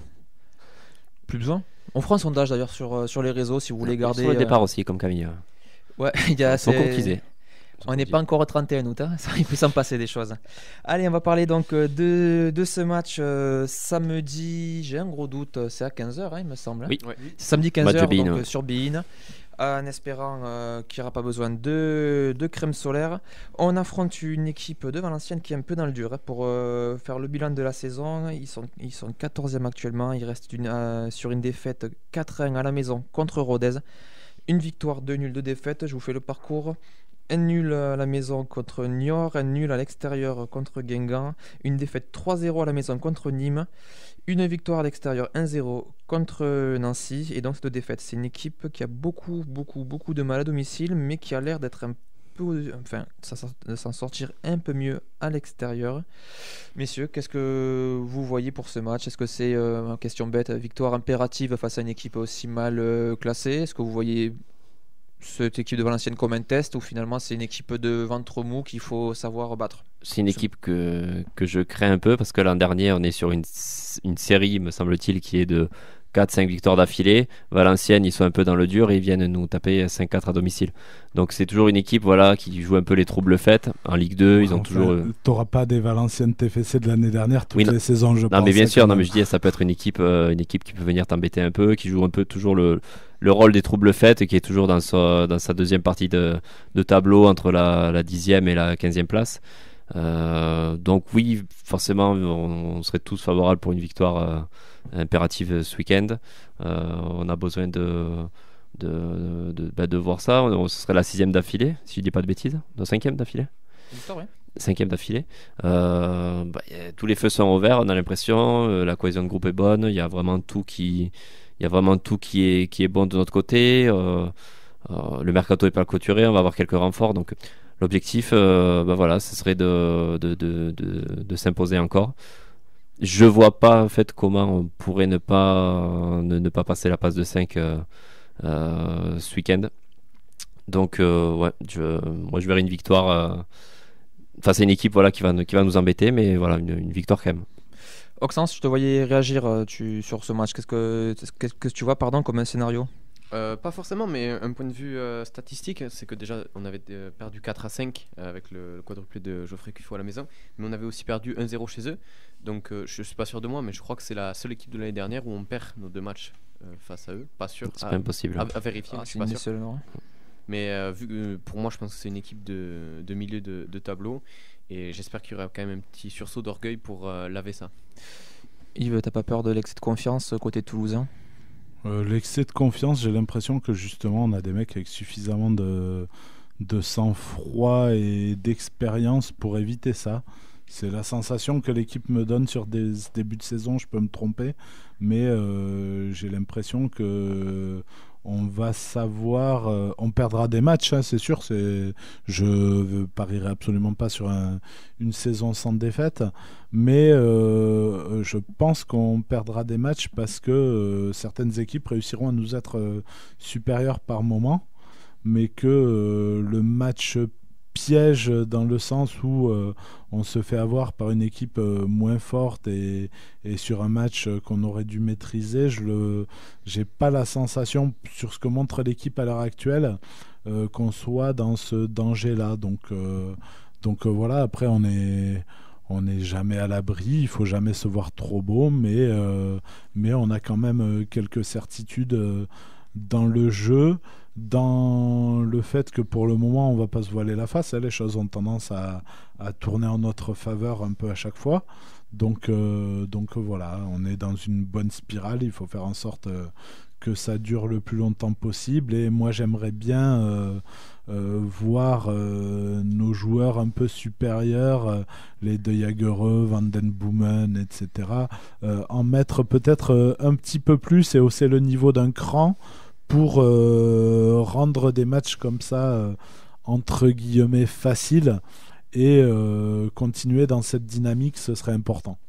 Plus besoin. On fera un sondage d'ailleurs sur, euh, sur les réseaux si vous voulez garder. Sur le euh... départ aussi, comme Camille. Ouais, il y a. Ils sont courtisés. On n'est pas encore au trente et un août, hein. Ça, il peut s'en passer des choses. Allez, on va parler donc de, de ce match euh, samedi. J'ai un gros doute, c'est à quinze heures, hein, il me semble. Oui, ouais. C'est samedi quinze heures donc, ouais. Sur Bein. En espérant euh, qu'il n'y aura pas besoin de, de crème solaire. On affronte une équipe de Valenciennes qui est un peu dans le dur hein, pour euh, faire le bilan de la saison. Ils sont, ils sont quatorzième actuellement. Ils restent une, euh, sur une défaite quatre un à la maison contre Rodez. Une victoire, deux nuls, deux défaites. Je vous fais le parcours. Un nul à la maison contre Niort, un nul à l'extérieur contre Guingamp, une défaite trois zéro à la maison contre Nîmes, une victoire à l'extérieur un zéro contre Nancy, et donc cette défaite, c'est une équipe qui a beaucoup, beaucoup, beaucoup de mal à domicile, mais qui a l'air d'être un peu, enfin, de s'en sortir un peu mieux à l'extérieur. Messieurs, qu'est-ce que vous voyez pour ce match? Est-ce que c'est, euh, question bête, victoire impérative face à une équipe aussi mal euh, classée? Est-ce que vous voyez cette équipe de Valenciennes comme un test ou finalement c'est une équipe de ventre mou qu'il faut savoir battre? C'est une équipe que, que je crains un peu parce que l'an dernier on est sur une, une série me semble-t-il qui est de quatre cinq victoires d'affilée. Valenciennes ils sont un peu dans le dur et ils viennent nous taper cinq quatre à domicile, donc c'est toujours une équipe voilà, qui joue un peu les troubles faites en Ligue deux. Ouais, ils ont enfin, toujours euh... t'auras pas des Valenciennes T F C de l'année dernière toutes oui, les saisons je non, pense. Non mais bien sûr, non, mais je dis ça peut être une équipe, euh, une équipe qui peut venir t'embêter un peu, qui joue un peu toujours le le rôle des troubles faites, qui est toujours dans sa, dans sa deuxième partie de, de tableau entre la, la dixième et la quinzième place. Euh, donc oui, forcément, on, on serait tous favorables pour une victoire euh, impérative ce week-end. Euh, on a besoin de, de, de, bah, de voir ça. On, ce serait la sixième d'affilée, si je dis pas de bêtises. La cinquième d'affilée. Victoire, ouais. Cinquième d'affilée. Euh, bah, tous les feux sont au vert, on a l'impression. Euh, la cohésion de groupe est bonne. Il y a vraiment tout qui... Il y a vraiment tout qui est, qui est bon de notre côté. Euh, euh, le mercato est pas clôturé, on va avoir quelques renforts. Donc l'objectif, euh, bah voilà, ce serait de, de, de, de, de s'imposer encore. Je vois pas en fait comment on pourrait ne pas, ne, ne pas passer la passe de cinq euh, euh, ce week-end. Donc euh, ouais, je, moi je verrai une victoire. Euh, enfin c'est une équipe voilà, qui, va, qui va nous embêter, mais voilà, une, une victoire quand même. Oxens, je te voyais réagir euh, tu, sur ce match. Qu'est-ce que, qu'est-ce que tu vois pardon, comme un scénario? euh, Pas forcément, mais un point de vue euh, statistique, c'est que déjà on avait euh, perdu quatre à cinq euh, avec le, le quadruplé de Geoffrey Cuffaut à la maison, mais on avait aussi perdu un zéro chez eux. Donc euh, je suis pas sûr de moi, mais je crois que c'est la seule équipe de l'année dernière où on perd nos deux matchs euh, face à eux. Pas sûr. C'est à, pas impossible. À, à vérifier. Ah, je suis pas sûr. Seul, mais euh, vu que, pour moi, je pense que c'est une équipe de, de milieu de, de tableau, et j'espère qu'il y aura quand même un petit sursaut d'orgueil pour euh, laver ça. Yves, t'as pas peur de l'excès de confiance côté toulousain? euh, L'excès de confiance, j'ai l'impression que justement on a des mecs avec suffisamment de, de sang-froid et d'expérience pour éviter ça. C'est la sensation que l'équipe me donne sur des débuts de saison, je peux me tromper, mais euh, j'ai l'impression que on va savoir, euh, on perdra des matchs, hein, c'est sûr. C'est, je ne parierai absolument pas sur un, une saison sans défaite, mais euh, je pense qu'on perdra des matchs parce que euh, certaines équipes réussiront à nous être euh, supérieures par moment, mais que euh, le match piège dans le sens où euh, on se fait avoir par une équipe euh, moins forte et, et sur un match euh, qu'on aurait dû maîtriser, je le, j'ai pas la sensation sur ce que montre l'équipe à l'heure actuelle euh, qu'on soit dans ce danger-là. Donc, euh, donc euh, voilà. Après, on est on n'est jamais à l'abri. Il faut jamais se voir trop beau, mais euh, mais on a quand même quelques certitudes euh, dans le jeu. Dans le fait que pour le moment on va pas se voiler la face, hein, les choses ont tendance à, à tourner en notre faveur un peu à chaque fois, donc, euh, donc voilà, on est dans une bonne spirale, il faut faire en sorte euh, que ça dure le plus longtemps possible, et moi j'aimerais bien euh, euh, voir euh, nos joueurs un peu supérieurs, euh, les De Jagereux, Van Den Boomen, et cetera, euh, en mettre peut-être euh, un petit peu plus et hausser le niveau d'un cran pour euh, rendre des matchs comme ça, euh, entre guillemets, faciles, et euh, continuer dans cette dynamique, ce serait important.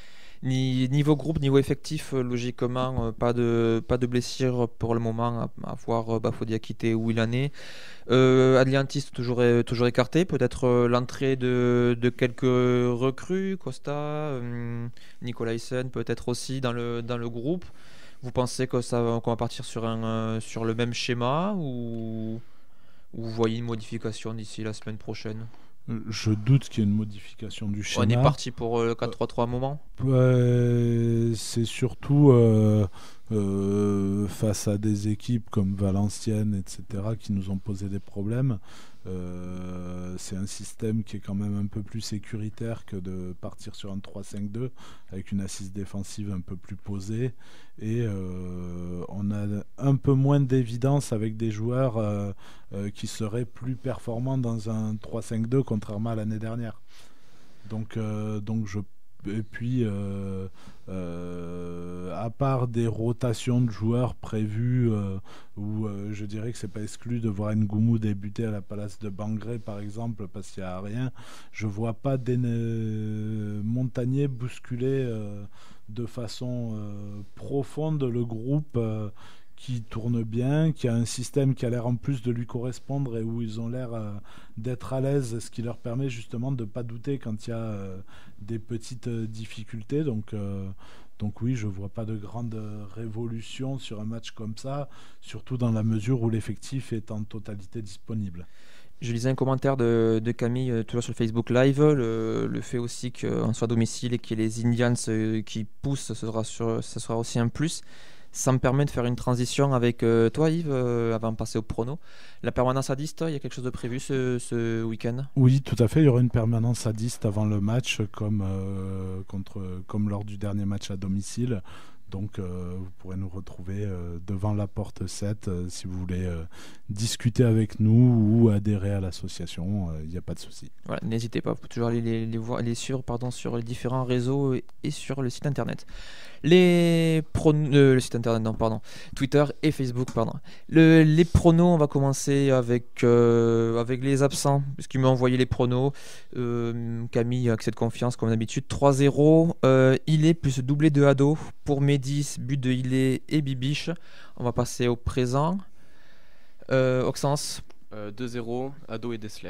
Niveau groupe, niveau effectif, euh, logiquement, euh, pas de pas de blessures pour le moment, à, à voir euh, Bafo Diakité où il en est. Euh, Adliantis toujours, toujours écarté, peut-être euh, l'entrée de, de quelques recrues, Costa, euh, Nicolaisen peut-être aussi dans le, dans le groupe. Vous pensez que ça, qu'on va partir sur, un, euh, sur le même schéma ou, ou vous voyez une modification d'ici la semaine prochaine? Je doute qu'il y ait une modification du schéma. On est parti pour le euh, quatre trois trois à un moment. euh, C'est surtout euh, euh, face à des équipes comme Valenciennes, et cetera, qui nous ont posé des problèmes. Euh, c'est un système qui est quand même un peu plus sécuritaire que de partir sur un trois cinq deux avec une assise défensive un peu plus posée, et euh, on a un peu moins d'évidence avec des joueurs euh, euh, qui seraient plus performants dans un trois cinq deux contrairement à l'année dernière. Donc, euh, donc je et puis euh, euh, à part des rotations de joueurs prévues euh, où euh, je dirais que c'est pas exclu de voir Ngoumou débuter à la Palace de Bangré par exemple parce qu'il n'y a rien, je vois pas des euh, Montagnier bousculer euh, de façon euh, profonde le groupe euh, qui tourne bien, qui a un système qui a l'air en plus de lui correspondre et où ils ont l'air euh, d'être à l'aise, ce qui leur permet justement de ne pas douter quand il y a euh, des petites euh, difficultés. Donc, euh, donc oui, je ne vois pas de grande révolution sur un match comme ça, surtout dans la mesure où l'effectif est en totalité disponible. Je lisais un commentaire de, de Camille euh, toujours sur le Facebook Live, le, le fait aussi qu'on soit à domicile et qu'il y ait les Indians euh, qui poussent, ce sera, sur, ce sera aussi un plus. Ça me permet de faire une transition avec euh, toi Yves, euh, avant de passer au prono. La permanence à dix, il y a quelque chose de prévu ce, ce week-end? Oui, tout à fait, il y aura une permanence à dix avant le match, comme, euh, contre, comme lors du dernier match à domicile. Donc euh, vous pourrez nous retrouver euh, devant la porte sept euh, si vous voulez euh, discuter avec nous ou adhérer à l'association, il euh, n'y a pas de souci. Voilà, n'hésitez pas, vous pouvez toujours aller les, les, voir, les suivre pardon, sur les différents réseaux et, et sur le site internet. Les pronos, euh, le site internet, non, pardon, Twitter et Facebook, pardon. Le, les pronos, on va commencer avec, euh, avec les absents, puisqu'il m'a envoyé les pronos. Euh, Camille, accès de confiance comme d'habitude, trois zéro. Euh, Ilé plus doublé de Ado pour Médis, but de Ilé et Bibiche. On va passer au présent. Euh, Oxens. Euh, deux zéro, Ado et Dessler.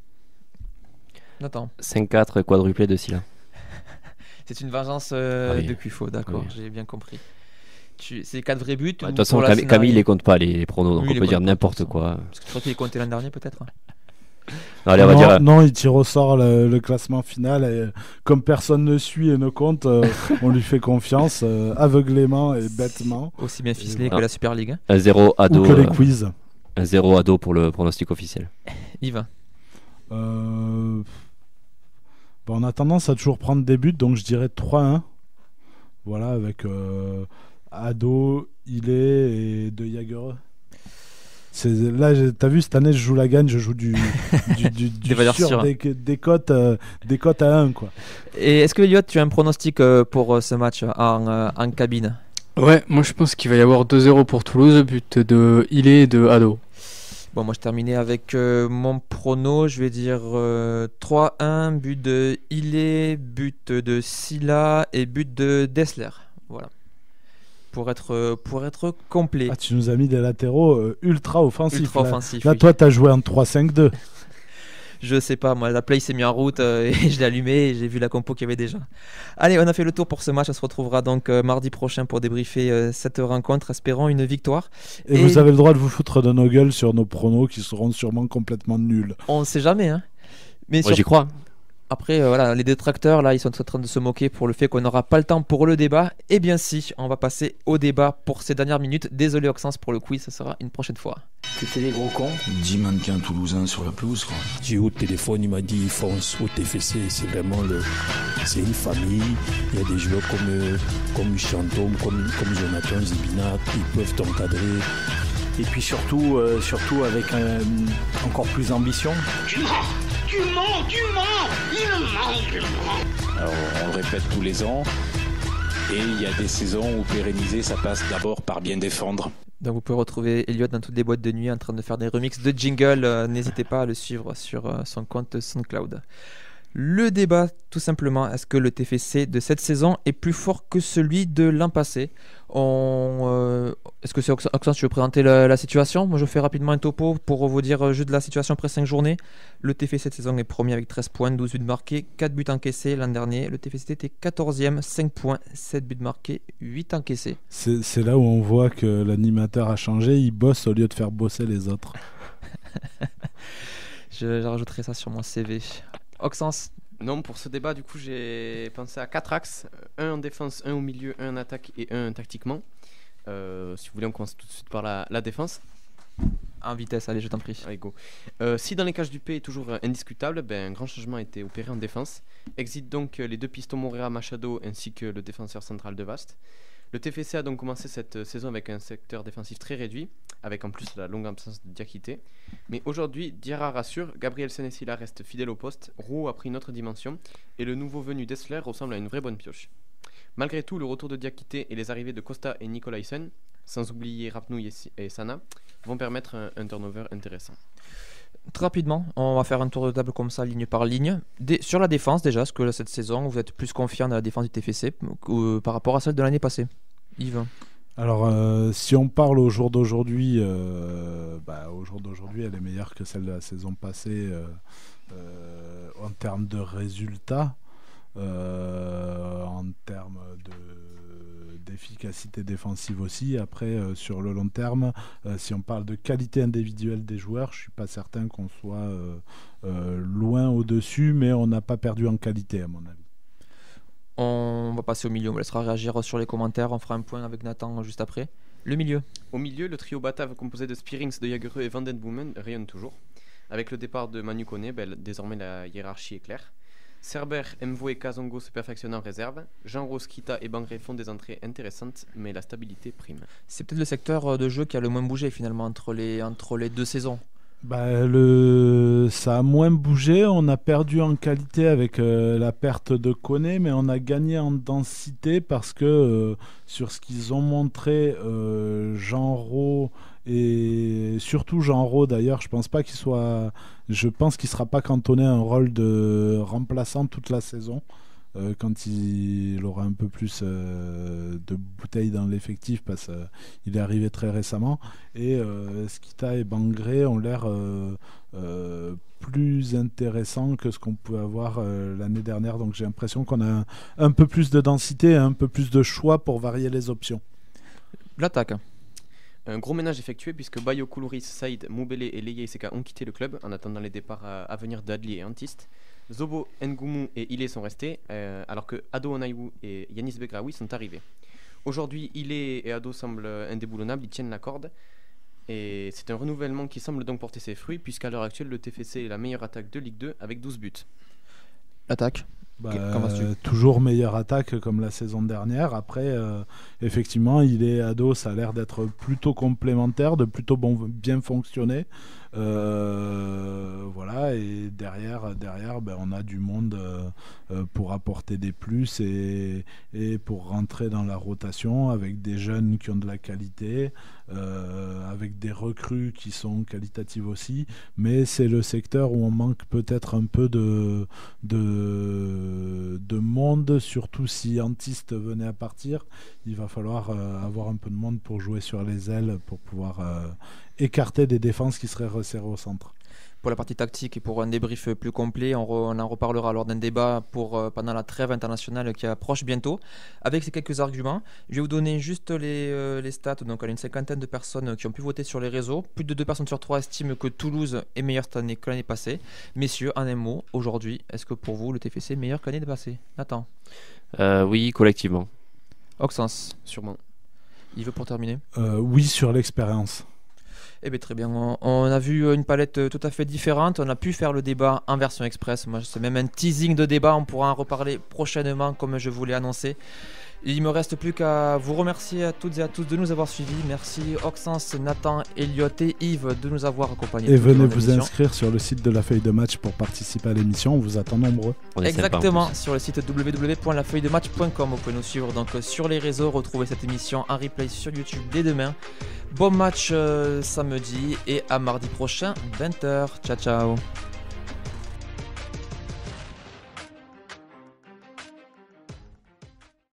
Nathan. cinq quatre, quadruplé de Silla. C'est une vengeance euh, oui. de Cuffo, d'accord, oui. J'ai bien compris. Tu... C'est quatre vrais buts. De toute façon, Camille, Camille il les compte pas, les, les pronos, donc oui, on peut dire n'importe quoi. Parce que je crois qu'il est compté l'an dernier, peut-être. Allez, on non, va dire... non, il tire au sort le, le classement final et comme personne ne suit et ne compte, euh, on lui fait confiance euh, aveuglément et bêtement. Aussi bien ficelé que la Super League. un zéro Ado. Ou que les quiz. un zéro Ado pour le pronostic officiel. Yves. Euh... Bon, on a tendance à toujours prendre des buts, donc je dirais trois un. Voilà, avec euh, Ado, Ilé et De Jagereux. C'est, là, t'as vu, cette année, je joue la gagne, je joue du, du, du, du des sur des, des, cotes, euh, des cotes à un. Quoi. Et est-ce que, Elliot, tu as un pronostic euh, pour euh, ce match en, euh, en cabine? Ouais, moi je pense qu'il va y avoir deux zéro pour Toulouse, but de Ilé et de Ado. Bon, moi je terminais avec euh, mon prono, je vais dire euh, trois un, but de Ilé, but de Silla et but de Dessler. Voilà. Pour être, euh, pour être complet. Ah, tu nous as mis des latéraux euh, ultra offensifs. Ultra là, offensifs, là oui. toi, tu as joué en trois cinq deux. Je sais pas, moi la play s'est mise en route euh, et je l'ai allumé et j'ai vu la compo qu'il y avait déjà. Allez, on a fait le tour pour ce match, on se retrouvera donc euh, mardi prochain pour débriefer euh, cette rencontre, espérant une victoire. Et, et vous avez le droit de vous foutre de nos gueules sur nos pronos qui seront sûrement complètement nuls. On ne sait jamais, hein. Mais Moi sur... j'y crois. Après, euh, voilà, les détracteurs, là, ils sont en train de se moquer pour le fait qu'on n'aura pas le temps pour le débat. Eh bien si, on va passer au débat pour ces dernières minutes. Désolé Oxens pour le quiz, ça sera une prochaine fois. C'était des gros cons. dix mannequins toulousains sur la pelouse, quoi. J'ai eu au téléphone, il m'a dit fonce au T F C, c'est vraiment le... c'est une famille. Il y a des joueurs comme, euh, comme Chantôme, comme, comme Jonathan Zibina, ils peuvent t'encadrer. Et puis surtout, euh, surtout avec euh, encore plus d'ambition. Tu mens, tu mens, tu mens, il ment, il ment. Alors on le répète tous les ans, et il y a des saisons où pérenniser, ça passe d'abord par bien défendre. Donc vous pouvez retrouver Elliot dans toutes les boîtes de nuit en train de faire des remixes de jingle. Euh, n'hésitez pas à le suivre sur euh, son compte SoundCloud. Le débat, tout simplement, est-ce que le T F C de cette saison est plus fort que celui de l'an passé? On, euh, Est-ce que c'est Oxens, tu veux présenter la, la situation? Moi je fais rapidement un topo pour vous dire euh, jeu de la situation après cinq journées. Le T F C cette saison est premier avec treize points, douze buts marqués, quatre buts encaissés. L'an dernier, le T F C était quatorzième, cinq points, sept buts marqués, huit encaissés. C'est, c'est là où on voit que l'animateur a changé, il bosse au lieu de faire bosser les autres. je, je rajouterai ça sur mon C V. Oxens? Non, pour ce débat, du coup, j'ai pensé à quatre axes. Un en défense, un au milieu, un en attaque et un tactiquement. Euh, si vous voulez, on commence tout de suite par la, la défense. En vitesse, allez, je t'en prie. Allez, go. Euh, si dans les cages du P est toujours euh, indiscutable, ben, un grand changement a été opéré en défense. Exit donc euh, les deux pistons Moreira Machado ainsi que le défenseur central de Vaste. Le T F C a donc commencé cette saison avec un secteur défensif très réduit, avec en plus la longue absence de Diakité. Mais aujourd'hui, Diarra rassure, Gabriel Senesila reste fidèle au poste, Roux a pris une autre dimension, et le nouveau venu Dessler ressemble à une vraie bonne pioche. Malgré tout, le retour de Diakité et les arrivées de Costa et Nicolaisen, sans oublier Rapnouille et Sana, vont permettre un, un turnover intéressant. Très rapidement, on va faire un tour de table comme ça, ligne par ligne. Dé- sur la défense déjà, est-ce que cette saison, vous êtes plus confiant dans la défense du T F C euh, par rapport à celle de l'année passée? Yves? Alors, euh, si on parle au jour d'aujourd'hui, euh, bah, au jour d'aujourd'hui, elle est meilleure que celle de la saison passée euh, euh, en termes de résultats, euh, en termes de, d'efficacité défensive aussi. Après, euh, sur le long terme, euh, si on parle de qualité individuelle des joueurs, je ne suis pas certain qu'on soit euh, euh, loin au-dessus, mais on n'a pas perdu en qualité, à mon avis. On va passer au milieu, on vous laissera réagir sur les commentaires, on fera un point avec Nathan juste après. Le milieu. Au milieu, le trio batave composé de Spearings, de Jagereux et Van den Boomen rayonne toujours. Avec le départ de Manu Koné, ben, désormais la hiérarchie est claire. Cerber, Mvo et Kazongo se perfectionnent en réserve. Jean Rose, Kita et Bangré font des entrées intéressantes, mais la stabilité prime. C'est peut-être le secteur de jeu qui a le moins bougé finalement entre les, entre les deux saisons. Bah, le... Ça a moins bougé, on a perdu en qualité avec euh, la perte de Koné, mais on a gagné en densité parce que euh, sur ce qu'ils ont montré, euh, Jean Rau et surtout Jean Rau d'ailleurs, je pense pas qu'il soit, je pense qu'il sera pas cantonné à un rôle de remplaçant toute la saison. Euh, quand il aura un peu plus euh, de bouteilles dans l'effectif parce qu'il euh, est arrivé très récemment et euh, Skita et Bangré ont l'air euh, euh, plus intéressants que ce qu'on pouvait avoir euh, l'année dernière, donc j'ai l'impression qu'on a un, un peu plus de densité et un peu plus de choix pour varier les options. L'attaque. Un gros ménage effectué puisque Bayo Koulouris, Saïd, Moubele et Leia Iseka ont quitté le club en attendant les départs à, à venir d'Adli et Antiste. Zobo, Ngoumou et Ilé sont restés, euh, alors que Ado Onaïwou et Yanis Begraoui sont arrivés. Aujourd'hui, Ilé et Ado semblent indéboulonnables, ils tiennent la corde. Et c'est un renouvellement qui semble donc porter ses fruits, puisqu'à l'heure actuelle, le T F C est la meilleure attaque de Ligue deux avec douze buts. L'attaque. Bah, euh, toujours meilleure attaque comme la saison dernière. Après, euh, effectivement, il est Ado, ça a l'air d'être plutôt complémentaire, de plutôt bon, bien fonctionner. Euh, voilà, et derrière, derrière ben, on a du monde euh, euh, pour apporter des plus et, et pour rentrer dans la rotation avec des jeunes qui ont de la qualité, euh, avec des recrues qui sont qualitatives aussi. Mais c'est le secteur où on manque peut-être un peu de, de, de monde, surtout si Antiste venait à partir. Il va falloir euh, avoir un peu de monde pour jouer sur les ailes, pour pouvoir euh, écarter des défenses qui seraient resserrées au centre. Pour la partie tactique et pour un débrief plus complet, on, re, on en reparlera lors d'un débat pour, euh, pendant la trêve internationale qui approche bientôt. Avec ces quelques arguments, je vais vous donner juste les, euh, les stats. Donc, il y a une cinquantaine de personnes qui ont pu voter sur les réseaux. Plus de deux personnes sur trois estiment que Toulouse est meilleure cette année que l'année passée. Messieurs, en un mot, aujourd'hui, est-ce que pour vous, le T F C est meilleur que l'année passée? Nathan? euh, Oui, collectivement. Oxens? Sûrement. Yves, pour terminer? euh, Oui, sur l'expérience. Eh bien, très bien, on, on a vu une palette tout à fait différente, on a pu faire le débat en version express. Moi, c'est même un teasing de débat, on pourra en reparler prochainement comme je vous l'ai annoncé. Il me reste plus qu'à vous remercier à toutes et à tous de nous avoir suivis. Merci Oxens, Nathan, Elliot et Yves de nous avoir accompagnés. Et venez vous inscrire sur le site de la feuille de match pour participer à l'émission, on vous attend nombreux. Exactement, sur le site w w w point la feuille de match point com. Vous pouvez nous suivre donc sur les réseaux, retrouver cette émission en replay sur YouTube dès demain. Bon match euh, samedi et à mardi prochain, vingt heures. Ciao ciao.